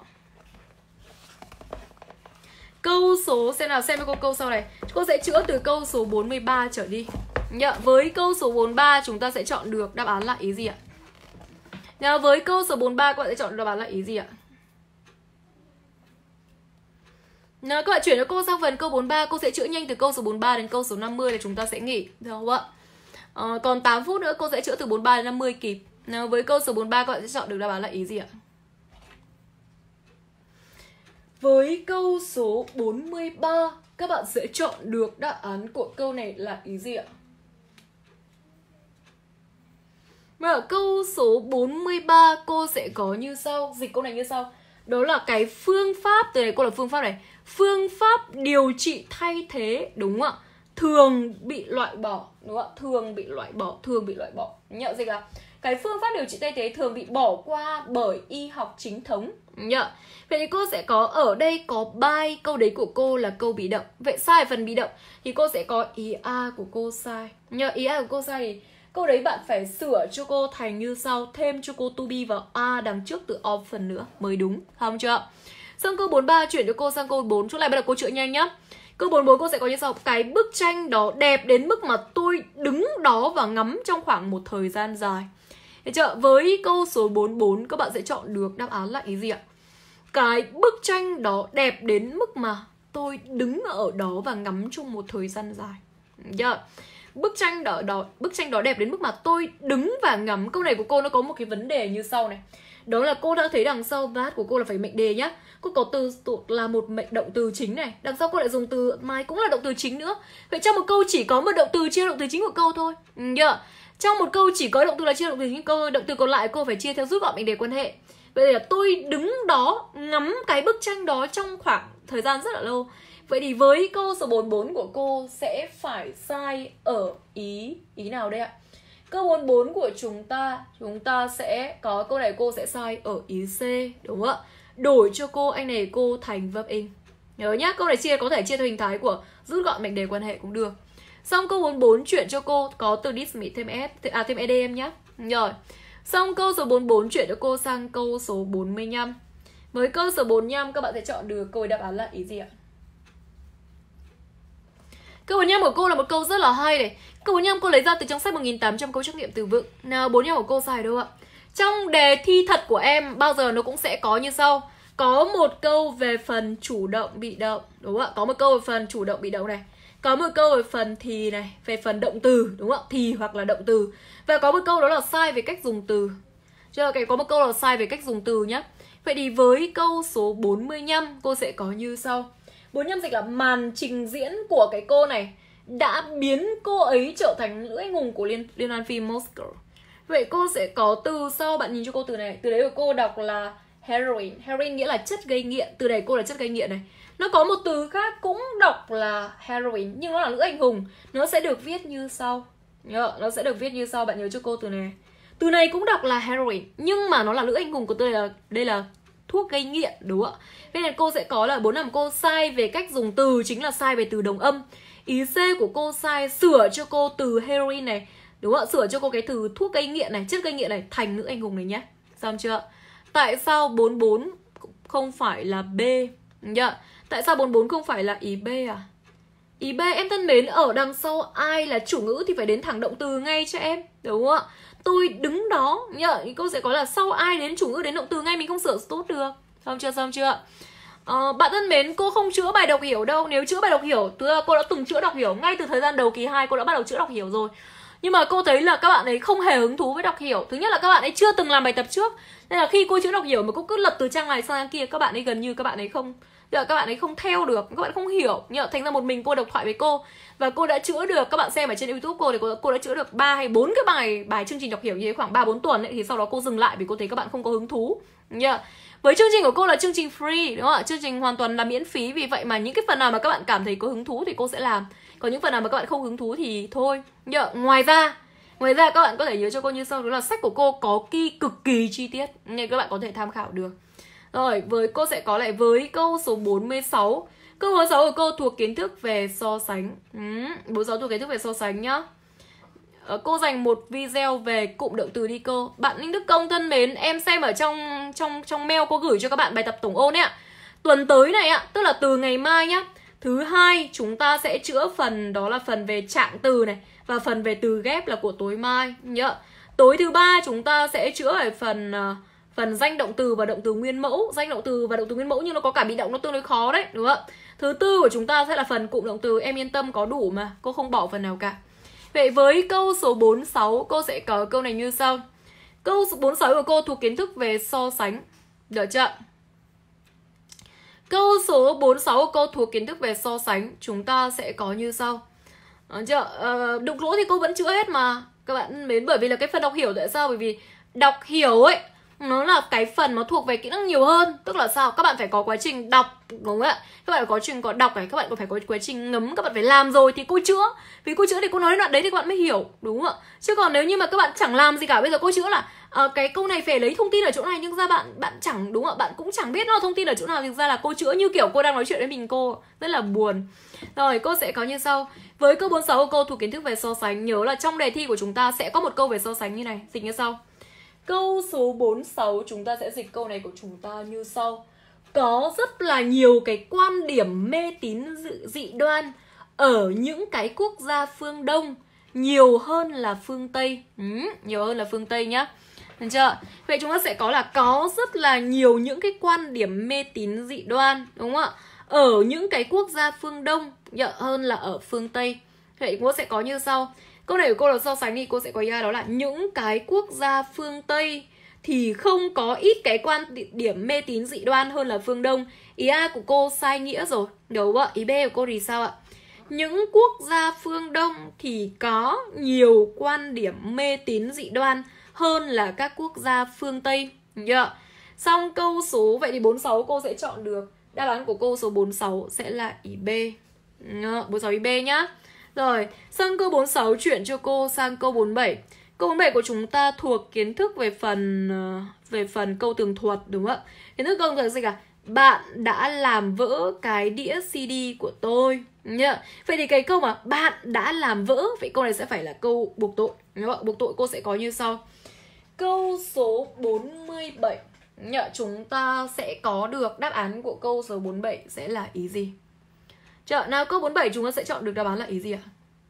câu số, xem nào, xem cho cô câu sau này. Cô sẽ chữa từ câu số bốn mươi ba trở đi. Nhớ, với câu số bốn mươi ba chúng ta sẽ chọn được đáp án là ý gì ạ? Nhớ, với câu số bốn mươi ba các bạn sẽ chọn đáp án là ý gì ạ? Nào, các bạn chuyển cho cô sang phần câu bốn mươi ba. Cô sẽ chữa nhanh từ câu số bốn mươi ba đến câu số năm mươi là chúng ta sẽ nghỉ, được không ạ? À, còn tám phút nữa cô sẽ chữa từ bốn mươi ba đến năm mươi kịp. Nào, với câu số bốn mươi ba các bạn sẽ chọn được đáp án là ý gì ạ? Với câu số bốn mươi ba các bạn sẽ chọn được đáp án của câu này là ý gì ạ? Và ở câu số bốn mươi ba cô sẽ có như sau, dịch câu này như sau. Đó là cái phương pháp, từ này cô là phương pháp này, phương pháp điều trị thay thế, đúng không ạ? Thường bị loại bỏ, đúng không ạ? Thường bị loại bỏ, thường bị loại bỏ. Nhận dịch là cái phương pháp điều trị thay thế thường bị bỏ qua bởi y học chính thống. Nhớ. Vậy thì cô sẽ có, ở đây có by, câu đấy của cô là câu bị động. Vậy sai phần bị động thì cô sẽ có ý A của cô sai. Nhớ, ý A của cô sai thì câu đấy bạn phải sửa cho cô thành như sau, thêm cho cô to be vào A đằng trước từ option nữa mới đúng, không chưa? Xong câu bốn mươi ba chuyển cho cô sang câu bốn, chỗ này bắt đầu cô chữa nhanh nhá. Câu bốn mươi bốn cô sẽ có như sau, cái bức tranh đó đẹp đến mức mà tôi đứng đó và ngắm trong khoảng một thời gian dài. Được chưa? Với câu số bốn mươi bốn các bạn sẽ chọn được đáp án là ý gì ạ? Cái bức tranh đó đẹp đến mức mà tôi đứng ở đó và ngắm trong một thời gian dài. Được chưa? Bức tranh đó, đó bức tranh đó đẹp đến mức mà tôi đứng và ngắm. Câu này của cô nó có một cái vấn đề như sau này. Đó là cô đã thấy đằng sau that của cô là phải mệnh đề nhá. Cô có từ là một mệnh động từ chính này. Đằng sau cô lại dùng từ my cũng là động từ chính nữa. Vậy trong một câu chỉ có một động từ chia động từ chính của câu thôi. Yeah. Trong một câu chỉ có động từ là chia động từ chính câu, động từ còn lại cô phải chia theo rút gọn mệnh đề quan hệ. Vậy là tôi đứng đó ngắm cái bức tranh đó trong khoảng thời gian rất là lâu. Vậy thì với câu số bốn mươi bốn của cô sẽ phải sai ở ý ý nào đây ạ? Câu bốn mươi bốn của chúng ta, chúng ta sẽ có câu này cô sẽ sai ở ý C, đúng không ạ? Đổi cho cô anh này cô thành verb in. Nhớ nhá, câu này chia có thể chia theo hình thái của rút gọn mệnh đề quan hệ cũng được. Xong câu bốn mươi bốn chuyển cho cô có từ dismiss thêm s, à thêm edm nhá. Rồi. Xong câu số bốn mươi bốn chuyển cho cô sang câu số bốn mươi lăm. Với câu số bốn mươi lăm các bạn sẽ chọn được câu đáp án là ý gì ạ? Câu bốn mươi lăm của cô là một câu rất là hay này. Câu bốn mươi lăm cô lấy ra từ trong sách một nghìn tám trăm câu trắc nghiệm từ vựng. Nào, bốn mươi lăm của cô sai đâu ạ? Trong đề thi thật của em bao giờ nó cũng sẽ có như sau. Có một câu về phần chủ động bị động, đúng không ạ? Có một câu về phần chủ động bị động này. Có một câu về phần thì này, về phần động từ, đúng không ạ? Thì hoặc là động từ. Và có một câu đó là sai về cách dùng từ. Chưa, cái có một câu là sai về cách dùng từ nhé. Vậy thì với câu số bốn mươi lăm cô sẽ có như sau. bốn mươi lăm dịch là màn trình diễn của cái cô này đã biến cô ấy trở thành nữ anh hùng của liên, liên hoan phim Moscow. Vậy cô sẽ có từ sau, bạn nhìn cho cô từ này. Từ đấy của cô đọc là heroin. Heroin nghĩa là chất gây nghiện. Từ này cô là chất gây nghiện này. Nó có một từ khác cũng đọc là heroin, nhưng nó là nữ anh hùng. Nó sẽ được viết như sau. Nhớ, nó sẽ được viết như sau, bạn nhớ cho cô từ này. Từ này cũng đọc là heroin, nhưng mà nó là nữ anh hùng của từ này là, đây là thuốc gây nghiện, đúng không ạ? Vậy nên cô sẽ có là bốn năm cô sai về cách dùng từ, chính là sai về từ đồng âm. Ý C của cô sai, sửa cho cô từ heroin này, đúng không ạ? Sửa cho cô cái từ thuốc gây nghiện này, chất gây nghiện này thành nữ anh hùng này nhé. Xong chưa? Tại sao bốn mươi bốn không phải là B? Nhớ. Tại sao bốn mươi bốn không phải là ý B à? Ý B em thân mến, ở đằng sau ai là chủ ngữ thì phải đến thẳng động từ ngay cho em, đúng không ạ? Tôi đứng đó, nhớ, cô sẽ có là sau ai đến chủ ngữ đến động từ ngay, mình không sửa tốt được. Xong chưa, xong chưa? Ờ, bạn thân mến, cô không chữa bài đọc hiểu đâu. Nếu chữa bài đọc hiểu, tức là cô đã từng chữa đọc hiểu ngay từ thời gian đầu kỳ hai, cô đã bắt đầu chữa đọc hiểu rồi. Nhưng mà cô thấy là các bạn ấy không hề hứng thú với đọc hiểu. Thứ nhất là các bạn ấy chưa từng làm bài tập trước, nên là khi cô chữa đọc hiểu mà cô cứ lật từ trang này sang trang kia, các bạn ấy gần như các bạn ấy không Giờ các bạn ấy không theo được, các bạn không hiểu. Nhờ thành ra một mình cô độc thoại với cô. Và cô đã chữa được, các bạn xem ở trên YouTube cô thì cô, cô đã chữa được ba hay bốn cái bài bài chương trình đọc hiểu như thế khoảng ba bốn tuần ấy. Thì sau đó cô dừng lại vì cô thấy các bạn không có hứng thú. Nhờ với chương trình của cô là chương trình free, đúng không ạ? Chương trình hoàn toàn là miễn phí. Vì vậy mà những cái phần nào mà các bạn cảm thấy có hứng thú thì cô sẽ làm. Còn những phần nào mà các bạn không hứng thú thì thôi. Nhờ ngoài ra Ngoài ra các bạn có thể nhớ cho cô như sau. Đó là sách của cô có kỳ cực kỳ chi tiết nên các bạn có thể tham khảo được. Rồi, với cô sẽ có lại với câu số bốn mươi sáu. Câu bốn mươi sáu của cô thuộc kiến thức về so sánh. ừ, bốn mươi sáu thuộc kiến thức về so sánh nhá. Cô dành một video về cụm động từ đi cô. Bạn Ninh Đức Công thân mến, em xem ở trong trong trong mail cô gửi cho các bạn bài tập tổng ôn ấy ạ. Tuần tới này ạ, tức là từ ngày mai nhá. Thứ hai chúng ta sẽ chữa phần đó là phần về trạng từ này và phần về từ ghép là của tối mai nhớ. Tối thứ ba chúng ta sẽ chữa ở phần uh, phần danh động từ và động từ nguyên mẫu. Danh động từ và động từ nguyên mẫu nhưng nó có cả bị động, nó tương đối khó đấy, đúng không ạ? Thứ tư của chúng ta sẽ là phần cụm động từ. Em yên tâm có đủ mà, cô không bỏ phần nào cả. Vậy với câu số bốn mươi sáu, cô sẽ có câu này như sau. Câu số bốn mươi sáu của cô thuộc kiến thức về so sánh. Được chưa? Câu số bốn mươi sáu của cô thuộc kiến thức về so sánh. Chúng ta sẽ có như sau. Được chưa? Ờ, đục lỗ thì cô vẫn chữa hết mà các bạn mến. Bởi vì là cái phần đọc hiểu tại sao? Bởi vì đọc hiểu ấy nó là cái phần nó thuộc về kỹ năng nhiều hơn. Tức là sao? Các bạn phải có quá trình đọc, đúng không ạ? Các bạn có quá trình có đọc này, các bạn còn phải có quá trình ngấm, các bạn phải làm rồi thì cô chữa. Vì cô chữa thì cô nói đoạn đấy thì các bạn mới hiểu, đúng không ạ? Chứ còn nếu như mà các bạn chẳng làm gì cả, bây giờ cô chữa là à, cái câu này phải lấy thông tin ở chỗ này, nhưng ra bạn bạn chẳng, đúng không ạ? Bạn cũng chẳng biết nó là thông tin ở chỗ nào, thực ra là cô chữa như kiểu cô đang nói chuyện với mình cô. Rất là buồn. Rồi, cô sẽ có như sau. Với câu bốn mươi sáu của cô thuộc kiến thức về so sánh, nhớ là trong đề thi của chúng ta sẽ có một câu về so sánh như này, dịch như sau. Câu số bốn mươi sáu chúng ta sẽ dịch câu này của chúng ta như sau. Có rất là nhiều cái quan điểm mê tín dị đoan ở những cái quốc gia phương Đông nhiều hơn là phương Tây. ừ, Nhiều hơn là phương Tây nhá. Được chưa? Vậy chúng ta sẽ có là có rất là nhiều những cái quan điểm mê tín dị đoan, đúng không ạ? Ở những cái quốc gia phương Đông hơn là ở phương Tây. Vậy cô sẽ có như sau. Câu này của cô là so sánh thì cô sẽ có ý đó là những cái quốc gia phương Tây thì không có ít cái quan điểm mê tín dị đoan hơn là phương Đông. Ý A của cô sai nghĩa rồi, đúng không ạ? Ý B của cô thì sao ạ? Những quốc gia phương Đông thì có nhiều quan điểm mê tín dị đoan hơn là các quốc gia phương Tây. Yeah. Xong câu số, vậy thì bốn mươi sáu cô sẽ chọn được. Đáp án của cô số bốn mươi sáu sẽ là ý B. bốn mươi sáu ý B nhá. Rồi, sang câu bốn mươi sáu chuyển cho cô sang câu bốn mươi bảy. Câu bốn mươi bảy của chúng ta thuộc kiến thức về phần về phần câu tường thuật, đúng không ạ? Kiến thức câu tường thuật gì cả? Bạn đã làm vỡ cái đĩa xê đê của tôi. Yeah. Vậy thì cái câu mà bạn đã làm vỡ, vậy câu này sẽ phải là câu buộc tội. Đúng không? Buộc tội cô sẽ có như sau. Câu số bốn mươi bảy. Yeah. Chúng ta sẽ có được đáp án của câu số bốn mươi bảy sẽ là ý gì? Chợ, nào câu bốn mươi bảy chúng ta sẽ chọn được đáp án là ý gì ạ?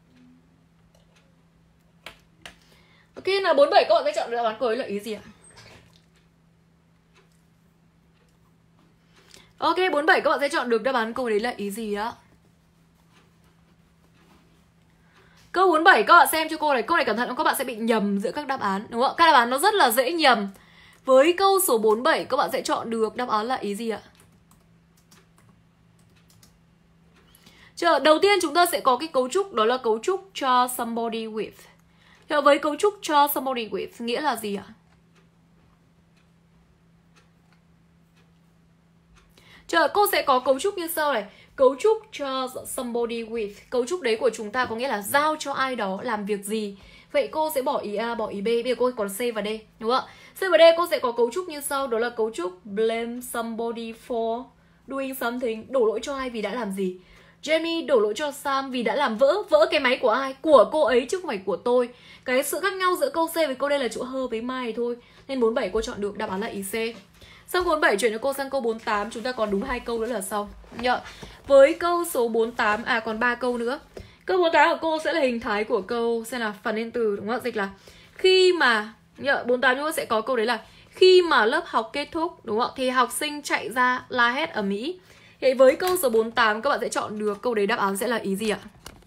Ok, nào bốn mươi bảy các bạn sẽ chọn được đáp án của ấy là ý gì ạ? Ok, bốn mươi bảy các bạn sẽ chọn được đáp án câu đấy là ý gì á? Câu bốn mươi bảy các bạn xem cho cô này, câu này cẩn thận các bạn sẽ bị nhầm giữa các đáp án, đúng không? Các đáp án nó rất là dễ nhầm. Với câu số bốn mươi bảy các bạn sẽ chọn được đáp án là ý gì ạ? Chờ, đầu tiên chúng ta sẽ có cái cấu trúc, đó là cấu trúc cho somebody with. Chờ, với cấu trúc cho somebody with nghĩa là gì ạ? Chờ, cô sẽ có cấu trúc như sau này. Cấu trúc cho somebody with. Cấu trúc đấy của chúng ta có nghĩa là giao cho ai đó làm việc gì. Vậy cô sẽ bỏ ý A, bỏ ý B. Bây giờ cô còn C và D, đúng không ạ? C và D cô sẽ có cấu trúc như sau. Đó là cấu trúc blame somebody for doing something. Đổ lỗi cho ai vì đã làm gì. Jamie đổ lỗi cho Sam vì đã làm vỡ. Vỡ cái máy của ai? Của cô ấy chứ không phải của tôi. Cái sự khác nhau giữa câu C với câu D là chỗ hơ với mai thôi. Nên bốn mươi bảy cô chọn được đáp án là ý C. Sau bốn mươi bảy chuyển cho cô sang câu bốn mươi tám. Chúng ta còn đúng hai câu nữa là sau. Nhờ. Với câu số bốn mươi tám, à còn ba câu nữa. Câu bốn mươi tám của cô sẽ là hình thái của câu, xem là phần lên từ, đúng không? Dịch là khi mà, nhờ, bốn mươi tám chúng ta sẽ có câu đấy là khi mà lớp học kết thúc, đúng không? Thì học sinh chạy ra la hét ở Mỹ. Vậy với câu số bốn mươi tám các bạn sẽ chọn được câu đấy đáp án sẽ là ý gì ạ?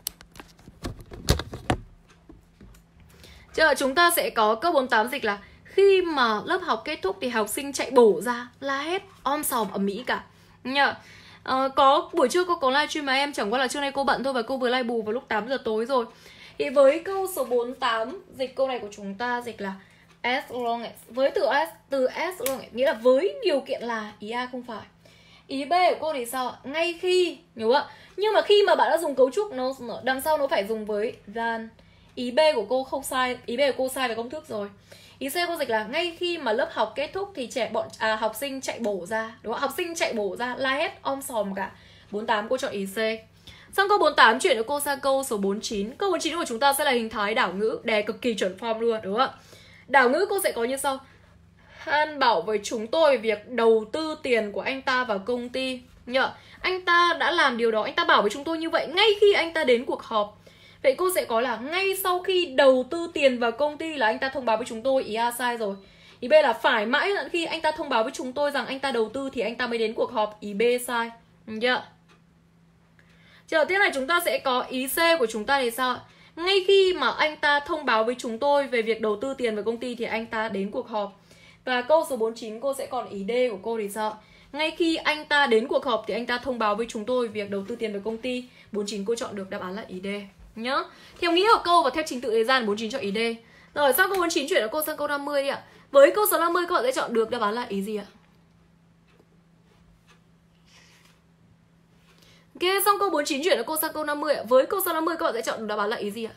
Chờ, chúng ta sẽ có câu bốn mươi tám dịch là khi mà lớp học kết thúc thì học sinh chạy bổ ra la hét om sòm ở Mỹ cả. Nhờ. uh, có buổi trưa cô có livestream mà em, chẳng qua là trưa nay cô bận thôi và cô vừa live bù vào lúc tám giờ tối rồi. Thì với câu số bốn mươi tám, dịch câu này của chúng ta dịch là as long as. Với từ as, từ as long as nghĩa là với điều kiện là, ý A không phải. Ý B của cô thì sao ạ? Ngay khi, hiểu không ạ? Nhưng mà khi mà bạn đã dùng cấu trúc, nó đằng sau nó phải dùng với than. Ý B của cô không sai, ý B của cô sai về công thức rồi. Ý C cô dịch là ngay khi mà lớp học kết thúc thì trẻ bọn à, học sinh chạy bổ ra, đúng không? Học sinh chạy bổ ra, la hét om sòm cả. bốn mươi tám cô chọn ý C. Xong câu bốn mươi tám chuyển cho cô sang câu số bốn mươi chín. Câu bốn mươi chín của chúng ta sẽ là hình thái đảo ngữ, đề cực kỳ chuẩn form luôn, đúng không ạ? Đảo ngữ cô sẽ có như sau. Han bảo với chúng tôi việc đầu tư tiền của anh ta vào công ty. Nhờ, anh ta đã làm điều đó, anh ta bảo với chúng tôi như vậy ngay khi anh ta đến cuộc họp. Vậy cô sẽ có là ngay sau khi đầu tư tiền vào công ty là anh ta thông báo với chúng tôi. Ý A sai rồi. Ý B là phải mãi tận khi anh ta thông báo với chúng tôi rằng anh ta đầu tư thì anh ta mới đến cuộc họp. Ý B sai. Được chưa? Chờ tiếp này chúng ta sẽ có ý C của chúng ta thì sao? Ngay khi mà anh ta thông báo với chúng tôi về việc đầu tư tiền vào công ty thì anh ta đến cuộc họp. Và câu số bốn mươi chín cô sẽ còn ý D của cô thì sao? Ngay khi anh ta đến cuộc họp thì anh ta thông báo với chúng tôi việc đầu tư tiền vào công ty. bốn mươi chín cô chọn được đáp án là ý D nhá. Theo nghĩa của câu và theo trình tự thời gian bốn mươi chín chọn ý D. Rồi sau câu bốn mươi chín chuyển cho cô sang câu năm mươi đi ạ. Với câu số năm mươi các bạn sẽ chọn được đáp án là ý gì ạ? Ok, xong câu bốn mươi chín chuyển cho cô sang câu năm mươi ạ. Với câu số năm mươi các bạn sẽ chọn được đáp án là ý gì ạ?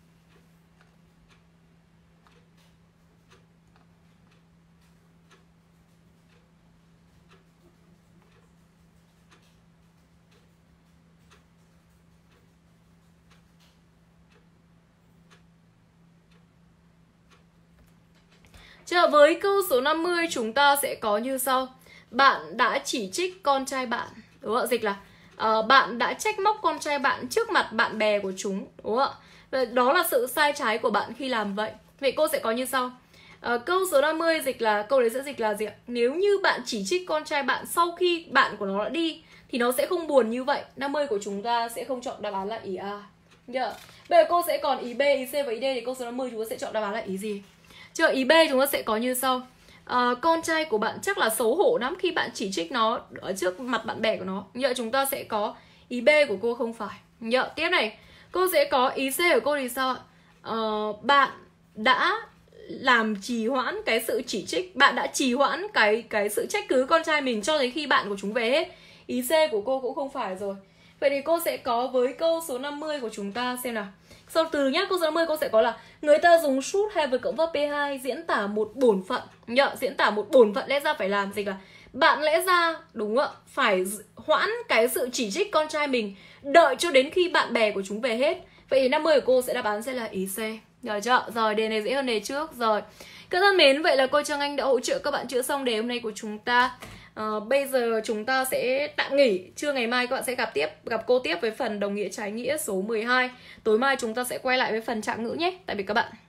Chờ với câu số năm mươi chúng ta sẽ có như sau. Bạn đã chỉ trích con trai bạn. Đúng không ạ? Dịch là uh, bạn đã trách móc con trai bạn trước mặt bạn bè của chúng. Đúng không ạ? Đó là sự sai trái của bạn khi làm vậy. Vậy cô sẽ có như sau. Uh, câu số năm mươi dịch là, câu đấy sẽ dịch là gì ạ? Nếu như bạn chỉ trích con trai bạn sau khi bạn của nó đã đi thì nó sẽ không buồn như vậy. năm mươi của chúng ta sẽ không chọn đáp án là ý A. Yeah. Bây giờ cô sẽ còn ý B, ý C và ý D thì câu số năm mươi chúng ta sẽ chọn đáp án là ý gì? Chờ ý B chúng ta sẽ có như sau. À, con trai của bạn chắc là xấu hổ lắm khi bạn chỉ trích nó ở trước mặt bạn bè của nó. Như vậy chúng ta sẽ có ý B của cô không phải. Nhớ tiếp này, cô sẽ có ý C của cô thì sao ạ? À, bạn đã làm trì hoãn cái sự chỉ trích, bạn đã trì hoãn cái cái sự trách cứ con trai mình cho đến khi bạn của chúng về hết. Ý C của cô cũng không phải rồi. Vậy thì cô sẽ có với câu số năm mươi của chúng ta xem nào. Sau từ nhá, câu số năm mươi cô sẽ có là người ta dùng should have với cộng verb pê hai diễn tả một bổn phận. Nhớ, diễn tả một bổn phận lẽ ra phải làm gì cả. Bạn lẽ ra, đúng không ạ, phải hoãn cái sự chỉ trích con trai mình đợi cho đến khi bạn bè của chúng về hết. Vậy thì năm mươi của cô sẽ đáp án sẽ là ý C. Rồi chưa? Rồi, đề này dễ hơn đề trước. Rồi, các thân mến, vậy là cô Trang Anh đã hỗ trợ các bạn chữa xong đề hôm nay của chúng ta. À, bây giờ chúng ta sẽ tạm nghỉ. Trưa ngày mai các bạn sẽ gặp tiếp gặp cô tiếp với phần đồng nghĩa trái nghĩa số mười hai. Tối mai chúng ta sẽ quay lại với phần trạng ngữ nhé. Tạm biệt các bạn.